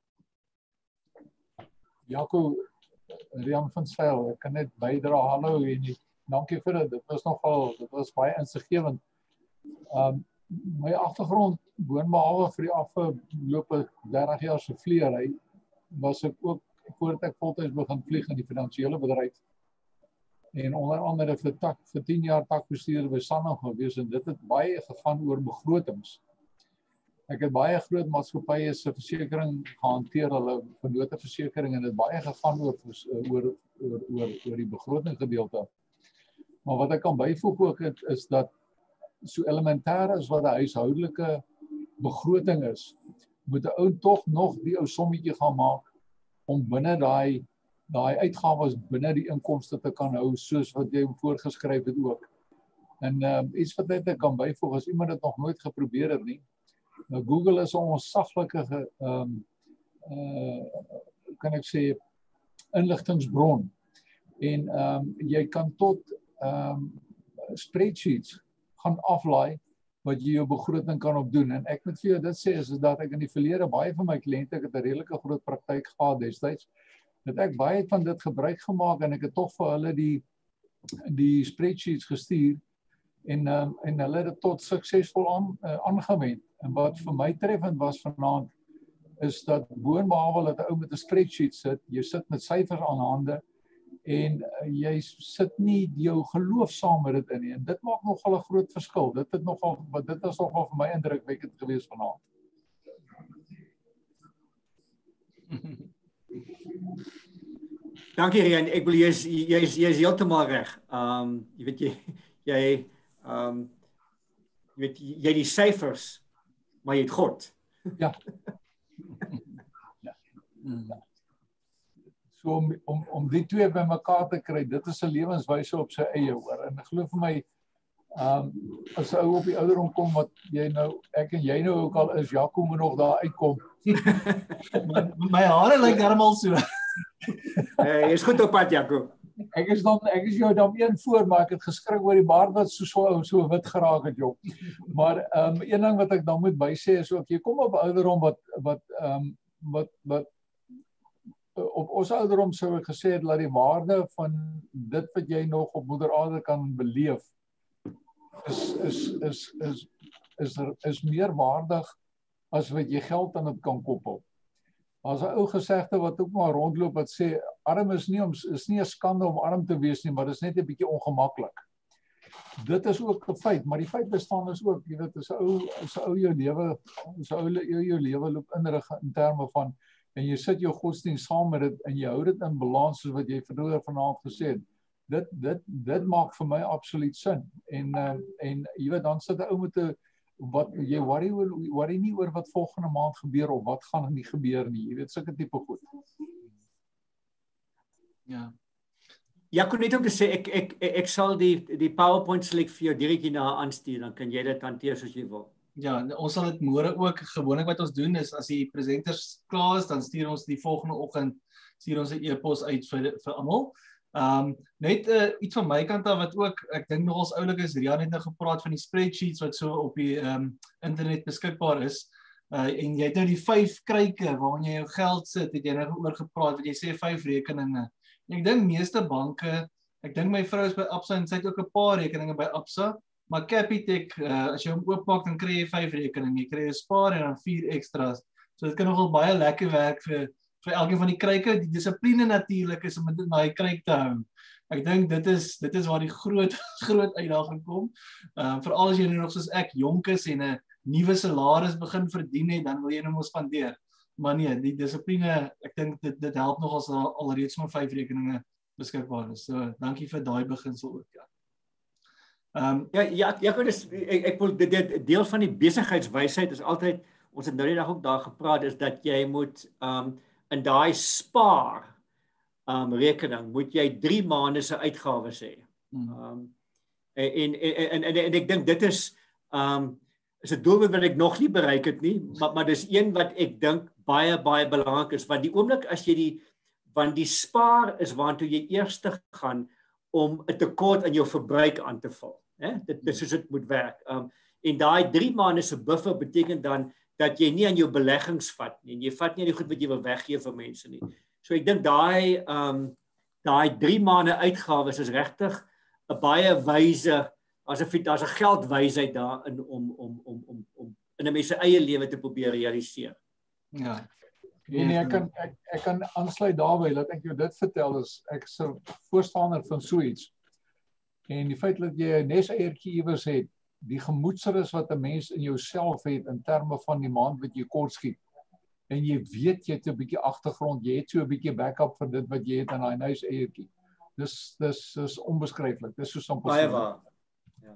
Jaco, Rian van Sail, ek kan net bydra, hallo Henny, dankie vir dit, dit was nogal, dit was baie insiggewend. Um, my agtergrond, boonbehalwe vir die afgelope dertig jaar se vleery, was ek ook, voordat ek voltyds begin vlieg in die finansiële bedryf, en onder andere vir, tak, vir tien jaar takbestuurder by Sanlam gewees, en dit het baie gegaan oor begrotings. Ek het baie groot maatskappye se versekering gehanteer, hulle vennoteversekering, en dit baie gegaan oor, oor, oor, oor, oor die begroting gedeelte. Maar wat ek kan byvoeg ook het, is dat so elementêr as wat 'n huishoudelike begroting is, moet 'n ou tog nog die ou sommetjie gaan maak om binne daai daai uitgawes binne die inkomste te kan hou, soos wat jy voorgeskryf het ook. En um, iets wat net ek kan byvoeg, as iemand dit nog nooit geprobeer het nie, nou Google is 'n onsaglike um, uh, kan ek sê inligtingsbron, en um, jy kan tot um, spreadsheets gaan aflaai wat jy jou begroting kan opdoen. En ek moet vir jou dit sê, is dat ek in die verlede baie van my kliënte, ek het 'n redelike groot praktyk gehad destyds, dat ek baie van dit gebruik gemaak, en ek het tog vir hulle die, die spreadsheets gestuur, en, um, en hulle het dit tot suksesvol aan, uh, aangewend. En wat vir my treffend was vanaand, is dat boonbehalwe dat 'n ou met 'n spreadsheet sit, jy sit met syfers aan hande, en uh, jy sit nie jou geloof saam met dit in nie, en dit maak nogal 'n groot verskil. Dit het nogal, dit is nogal vir my indrukwekkend gewees vanaand. Dankie Rian, ek wil jy is jy is, jy is heeltemal reg. Um jy weet jy jy um jy weet jy het die syfers, maar jy het God. Ja. Ja. Ja. So om om om die twee bymekaar te kry, dit is 'n lewenswyse op sy eie hoor. En ek glo vir my, um as 'n ou op die ouderdom kom wat jy nou, ek en jy nou ook al is, Jaco moet nog daar uitkom. my, my hare lyk darmal so. Hey, jy is goed op pad, Jaco. Ek is dan ek is jou dan een voor, maar ek het geskrik oor die baard wat so so, so wit geraak het, joh. Maar um een ding wat ek dan moet bysê is ook, jy kom op ouderdom wat wat um wat wat op ons ouderdom sou ek gesê het, dat die waarde van dit wat jy nog op moeder aarde kan beleef is is is is is is, is meer waardig as wat jy geld aan dit kan koppel. As 'n ou gesegde wat ook maar rondloop wat sê, arm is nie om is nie 'n skande om arm te wees nie, maar dit is net 'n bietjie ongemaklik. Dit is ook 'n feit, maar die feit bestaan is ook, jy weet, as 'n ou as 'n ou jou lewe, as 'n ou jou, jou lewe loop inrig in terme van, en jy sit jou godsdienst saam met dit en jy hou dit in balans soos wat jy vroeër vanaand gesê het, dit dit dit maak vir my absoluut sin. En uh, en jy weet dan sit 'n ou met 'n wat jy worry oor worry nie oor wat volgende maand gebeur of wat gaan nie gebeur nie. Jy weet sulke tipe goed. Ja. Ja, kon net om te sê ek ek ek, ek sal die die PowerPoint sal ek vir jou direk hierna aanstuur, dan kan jy dit hanteer soos jy wil. Ja, ons sal dit môre ook gewoonlik wat ons doen is as die presenters klaar is, dan stuur ons die volgende oggend stuur ons 'n e-pos uit vir vir almal. Um net uh, iets van my kant af wat ook ek dink nogals oulik is, Rian het nou gepraat van die spreadsheets wat so op die um internet beskikbaar is. Uh, en jy het nou die vyf kryke waarin jy jou geld sit, het jy nou oor gepraat, wat jy sê vyf rekeninge. Ek dink meeste banke, ek dink my vrou is by Absa en sy het ook 'n paar rekeninge by Absa, maar Capitec, uh, as jy hom oopmaak dan kry jy vyf rekeninge, jy kry 'n spaar en dan vier extras. So dit kan nogal baie lekker werk vir vir elkeen van die kryke. Die dissipline natuurlik is om dit na die kryk te hou. Ek dink dit is dit is waar die groot groot uitdaging kom. Uh, veral as jy nou nog soos ek jonk is en 'n nuwe salaris begin verdien het, dan wil jy nou mos spandeer. Maar nee, die dissipline, ek dink dit dit help nog as al, alreeds maar vyf rekeninge beskikbaar is. So dankie vir daai beginsel ook, ja. Ehm um, ja ja ja ek dis ek ek wil dit deel van die besigheidswysheid is altyd ons het nou die dag ook daar gepraat is dat jy moet ehm um, in daai spaar ehm um, rekening moet jy drie maande se uitgawes hê. Ehm um, en, en, en en en ek dink dit is ehm um, is 'n doel wat ek nog nie bereik het nie, maar maar dis een wat ek dink baie baie belangrik is want die oomblik as jy die want die spaar is waartoe jy eers gaan om 'n tekort in jou verbruik aan te vul, hè? Dit dis soos dit moet werk. Um en daai drie maande se buffer beteken dan dat jy nie aan jou beleggings vat nie en jy vat nie die goed wat jy wil weggee vir mense nie. So ek dink daai um daai drie maande uitgawes is regtig 'n baie wyse asof dit daar's 'n geldwysheid daarin om om om om om in 'n mens se eie lewe te probeer realiseer. Ja. En nee, ek kan ek ek kan aansluit daarbey dat ek jou dit vertel is ek is 'n voorstander van so iets. En die feit dat jy 'n neseiertjie iewers het, die gemoedsrus wat 'n mens in jouself het in terme van die maand wat jy kort skiet. En jy weet jy het 'n bietjie agtergrond, jy het so 'n bietjie backup vir dit wat jy het in daai neseiertjie. Dis dis is onbeskryflik. Dis so simpel. Baie waar. Ja.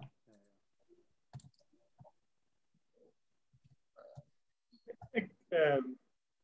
Ek ehm um,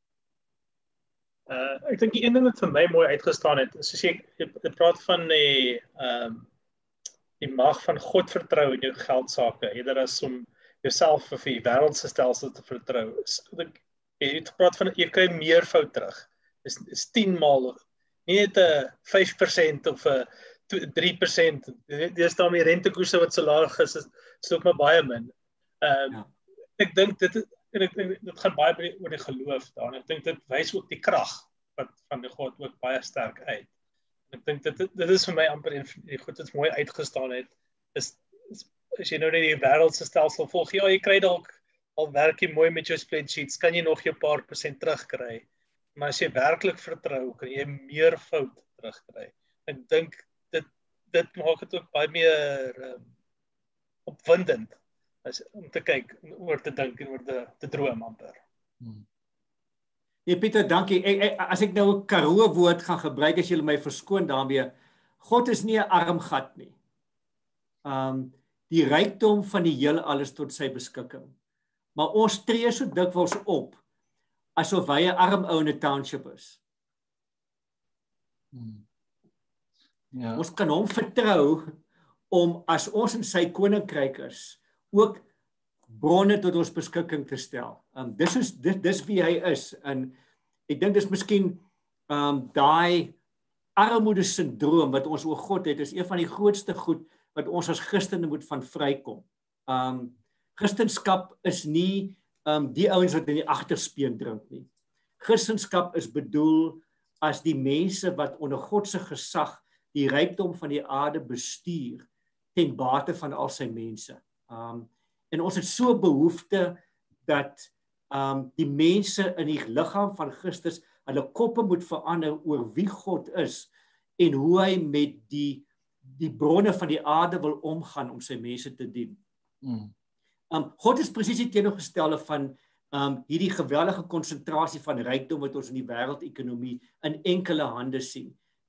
uh ek dink die een ding wat vir my mooi uitgestaan het, soos jy jy praat van die ehm um, die mag van God vertrou in jou geldsaake, eerder as om jouself of die wêreldse stelsel te vertrou. Ek dink jy het gepraat van jy kry meer fout terug. Dis is tien maal nie net 'n vyf persent of 'n drie persent. Dis dan die rentekoerse wat so laag is, is ook maar baie min. Ehm um, ja. Ek dink dit en ek dink dit gaan baie oor die geloof daar. Ek dink dit wys ook die krag wat van die God ook baie sterk uit. Ek dink dit dit is vir my amper en die goed wat mooi uitgestaan het is, is as jy nou net die wêreldse stelsel volg, ja, jy kry dalk al werk jy mooi met jou spreadsheets, kan jy nog jou paar persent terugkry. Maar as jy werklik vertrou, kan jy meer fout terugkry. Ek dink dit dit maak dit ook baie meer um, opwindend as om te kyk, oor te dink en oor te, te droom amper. Hmm. Nee Pieter, dankie. Ek, ek, as ek nou 'n Karoo woord gaan gebruik as julle my verskoon daarmee, God is nie 'n arm gat nie. Um die rykdom van die hele alles tot sy beskikking. Maar ons tree so dikwels op asof hy 'n arm ou in 'n township is. Hmm. Ja. Ons kan hom vertrou om as ons in sy koninkryk is, ook bronne tot ons beskikking te stel. Um dis is dis dis wie hy is en ek dink dis miskien um daai armoede sindroom wat ons oor God het is een van die grootste goed wat ons as Christene moet van vrykom. Um Christendom is nie um die ouens wat in die agterspeen drink nie. Christendom is bedoel as die mense wat onder God se gesag die rykdom van die aarde bestuur ten bate van al sy mense. Um en ons het so behoefte dat um die mense in die liggaam van Christus hulle koppe moet verander oor wie God is en hoe hy met die die bronne van die aarde wil omgaan om sy mense te dien. Hmm. Um God is presies die teenoorgestelde van um hierdie geweldige konsentrasie van rykdom wat ons in die wêreldekonomie in enkele hande sien.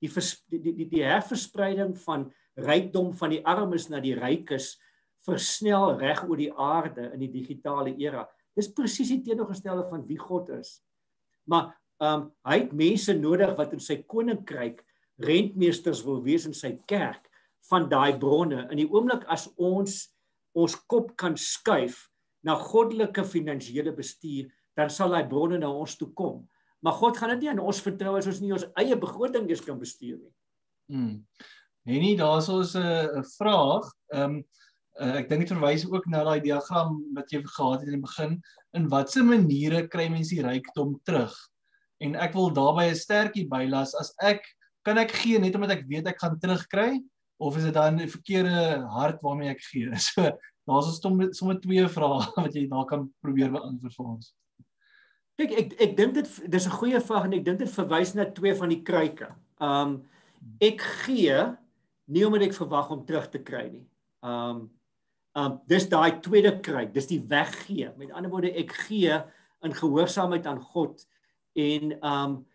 die, vers, die, die, die herverspreiding van rykdom van die armes na die rykes versnel reg oor die aarde in die digitale era. Dis presies die teenoorgestelde van wie God is. Maar um, hy het mense nodig wat in sy koninkryk rentmeesters wil wees in sy kerk van daai bronne. In die oomblik as ons ons kop kan skuif na goddelike finansiële bestuur, dan sal daai bronne na ons toe kom. Maar God gaan dit nie aan ons vertrou as ons nie ons eie begroting eens kan bestuur nie. Hmm. Henny, daar is ons 'n uh, vraag. Um, uh, ek dink dit verwys ook na daai diagram wat jy gehad het in die begin. In watter maniere kry mense die rykdom terug? En ek wil daarbey 'n stertjie bylas. As ek kan ek gee net omdat ek weet ek gaan terugkry, of is dit dan 'n verkeerde hart waarmee ek gee? So daar's ons sommer twee vrae wat jy daar kan probeer beantwoord vir ons. Kyk, ek ek dink dit dis 'n goeie vraag en ek dink dit verwys na twee van die kruike. Um ek gee nie omdat ek verwag om terug te kry nie. Um um dis daai tweede kruik, dis die weggee. Met ander woorde, ek gee in gehoorsaamheid aan God en um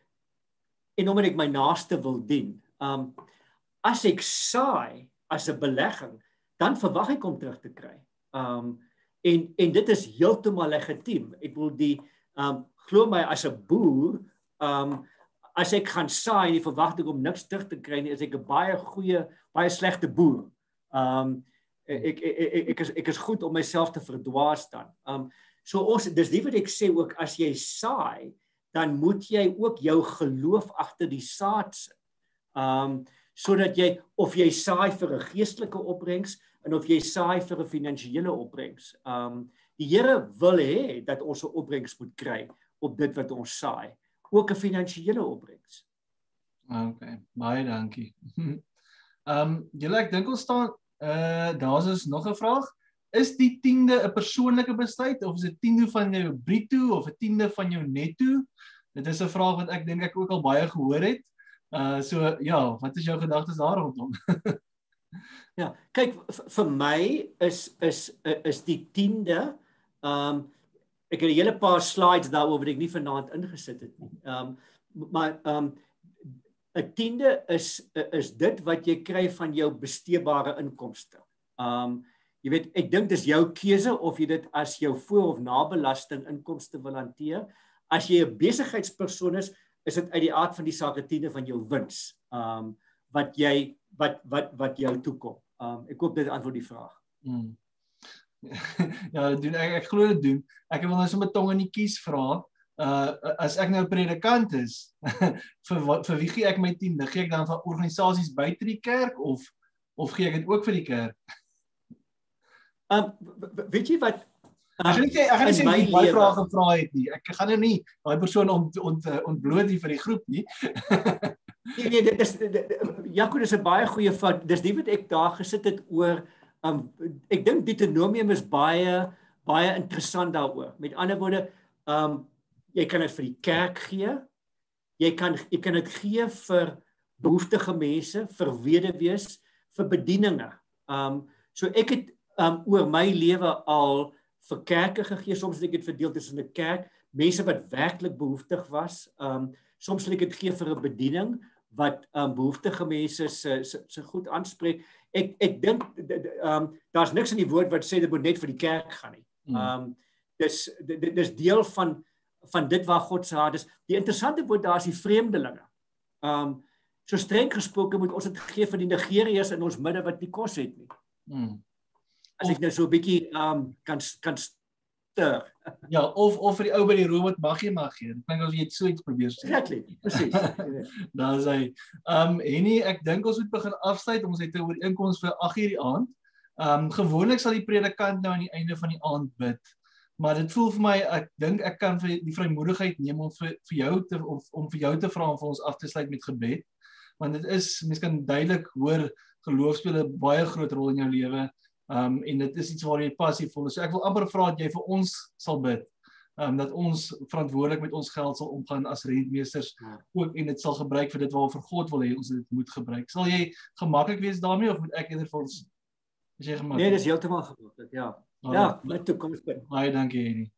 en omdat ek my naaste wil dien. Um as ek saai as 'n belegging, dan verwag ek om terug te kry. Um en en dit is heeltemal legitiem. Ek wil die um glo my as 'n boer, um as ek gaan saai en ek verwag ek om niks terug te kry nie, is ek 'n baie goeie, baie slegte boer. Um ek ek ek ek is ek is goed om myself te verdwaas dan. Um so ons dis die wat ek sê ook, as jy saai, dan moet jy ook jou geloof agter die saad sit. Um sodat jy of jy saai vir 'n geestelike opbrengs en of jy saai vir 'n finansiële opbrengs. Um die Here wil hê dat ons 'n opbrengs moet kry op dit wat ons saai, ook 'n finansiële opbrengs. Okay, baie dankie. um julle ek dink ons staan uh daar's is nog 'n vraag. Is die tiende 'n persoonlike besluit of is dit tiende van jou bruto of 'n tiende van jou netto? Dit is 'n vraag wat ek dink ek ook al baie gehoor het. Uh so ja, wat is jou gedagtes daar rondom? Ja, kyk, vir my is is is die tiende, um ek het 'n hele paar slides daaroor wat ek nie vanaand ingesit het nie. Um maar um 'n tiende is is dit wat jy kry van jou besteedbare inkomste. Um jy weet, ek dink dis jou keuse of jy dit as jou voor- of nabelasting inkomste wil hanteer. As jy 'n besigheidspersoon is, is dit uit die aard van die saak 'n tiende van jou wins. Um wat jy wat wat wat jou toekom. Um ek hoop dit antwoord die vraag. Hmm. Ja, dit doen ek ek glo dit doen. Ek wil nou sommer tong in die kies vra. Uh as ek nou 'n predikant is, vir wat vir wie gee ek my tiende? Gee ek dan vir organisasies buite die kerk of of gee ek dit ook vir die kerk? Um weet jy wat? Um, ek gaan nie sê ek gaan nie sê wie baie vrae gevra het nie. Ek gaan nou nie daai persoon ont, ont, ontbloot nie vir die groep nie. Nee, nee, dit is Jaco, dis 'n baie goeie fout. Dis nie wat ek daar gesit het oor. Um ek dink Deuteronomium is baie baie interessant daaroor. Met ander woorde, um jy kan dit vir die kerk gee. Jy kan jy kan dit gee vir behoeftige mense, vir weduwees, vir bedieninge. Um so ek het um oor my lewe al vir kerke gegee. Soms het ek dit verdeel tussen 'n kerk, mense wat werklik behoeftig was. Um soms het ek dit gee vir 'n bediening wat um behoeftige mense se se, se goed aanspreek. Ek ek dink um daar's niks in die woord wat sê dit moet net vir die kerk gaan nie. Um dis dis deel van van dit waar God se hart is. Die interessante woord daar is die vreemdelinge. Um so streng gesproke moet ons dit gee vir die Nigeriërs in ons midde wat nie kos het nie. Hmm. As ek nou so 'n bietjie um kan kan stir. Ja, of of vir die ou by die robot mag jy mag gee. Ek dink as jy dit so iets probeer sê. Exactly, presies. Daar is hy. Um Henny, ek dink ons moet begin afsluit. Ons het 'n ooreenkoms vir agt uur die aand. Um gewoonlik sal die predikant nou aan die einde van die aand bid. Maar dit voel vir my, ek dink ek kan vir die vrymoedigheid neem om vir vir jou te of om vir jou te vra om vir ons af te sluit met gebed. Want dit is, mens kan duidelik hoor geloof speel 'n baie groot rol in jou lewe. Um en dit is iets waar jy passievol is. So ek wil amper vra dat jy vir ons sal bid. Um dat ons verantwoordelik met ons geld sal omgaan as rentmeesters ja. ook en dit sal gebruik vir dit waarvoor God wil hê ons dit moet gebruik. Sal jy gemaklik wees daarmee of moet ek eerder vir ons as jy gemaklik? Nee, dis heeltemal gemaklik, ja. Oh, ja, my toekoms bid. Baie dankie Henny.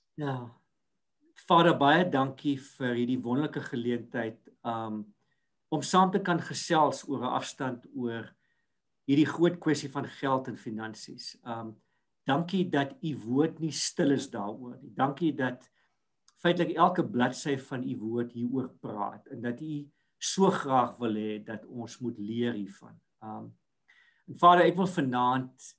Ja. Vader, baie dankie vir hierdie wonderlike geleentheid um om saam te kan gesels oor 'n afstand oor hierdie groot kwessie van geld en finansies. Um dankie dat u woord nie stil is daaroor nie. Dankie dat feitelik elke bladsy van u woord hieroor praat en dat u so graag wil hê dat ons moet leer hiervan. Um en Vader, ek wil vanaand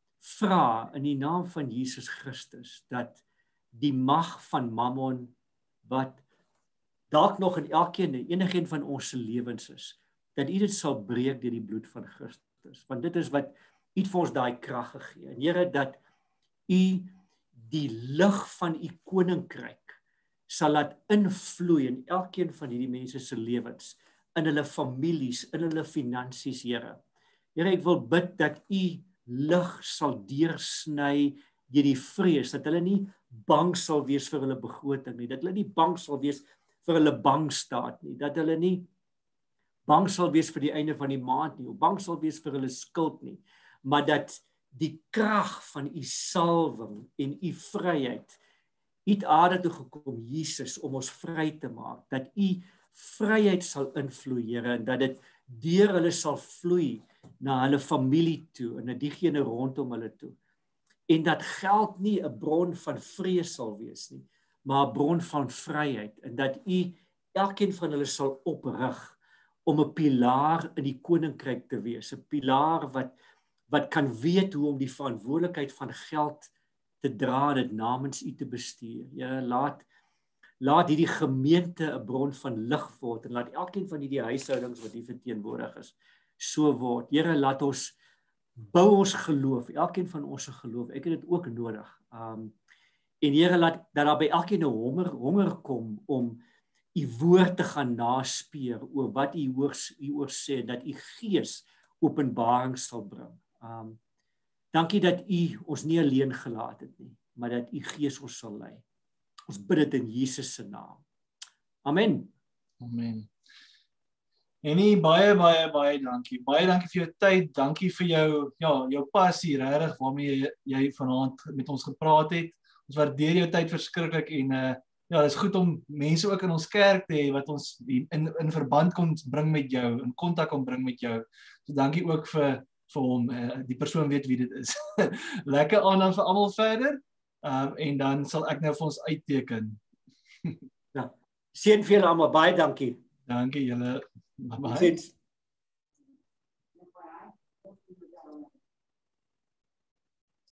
vra in die naam van Jesus Christus dat die mag van Mammon wat dalk nog in elkeen enigeen van ons se lewens is, dat u dit sal breek deur die bloed van Christus, want dit is wat u vir ons daai krag gegee. En Here, dat u die lig van u koninkryk sal laat invloei in elkeen van hierdie mense se lewens, in hulle families, in hulle finansies, Here. Here, ek wil bid dat u lig sal deursny deur die vrees, dat hulle nie bang sal wees vir hulle begroting nie, dat hulle nie bang sal wees vir hulle bankstaat nie, dat hulle nie bang sal wees vir die einde van die maand nie, of bang sal wees vir hulle skuld nie, maar dat die krag van u salwing en u vryheid, u het aarde toe gekom, Jesus, om ons vry te maak, dat u vryheid sal invloei, Here, en dat dit deur hulle sal vloei na hulle familie toe, en na diegene rondom hulle toe. En dat geld nie 'n bron van vrees sal wees nie, maar 'n bron van vryheid, en dat u elkeen van hulle sal oprig om 'n pilaar in die koninkryk te wees, 'n pilaar wat wat kan weet hoe om die verantwoordelikheid van geld te dra, dit namens u te bestuur. Ja, laat laat hierdie gemeente 'n bron van lig word en laat elkeen van hierdie huishoudings wat hier verteenwoordig is, so word. Here, laat ons bou ons geloof, elkeen van ons se geloof. Ek het dit ook nodig. Um en Here, laat dat daar by elkeen 'n honger honger kom om u woord te gaan naspeur oor wat u hoor u oor sê, dat u gees openbaring sal bring. Um dankie dat u ons nie alleen gelaat het nie, maar dat u gees ons sal lei. Ons bid dit in Jesus se naam. Amen. Amen. En nie baie baie baie dankie. Baie dankie vir jou tyd. Dankie vir jou ja, jou passie regtig waarmee jy, jy vanaand met ons gepraat het. Ons waardeer jou tyd verskriklik en uh ja, dit is goed om mense ook in ons kerk te hê wat ons in in verband kon bring met jou, in kontak kon bring met jou. So dankie ook vir vir hom. Uh, die persoon weet wie dit is. Lekker aandag vir almal verder. Um, en dan sal ek nou vir ons uitteken. Ja. Seën vir julle almal, baie dankie. Dankie julle. Bye bye. Totsiens.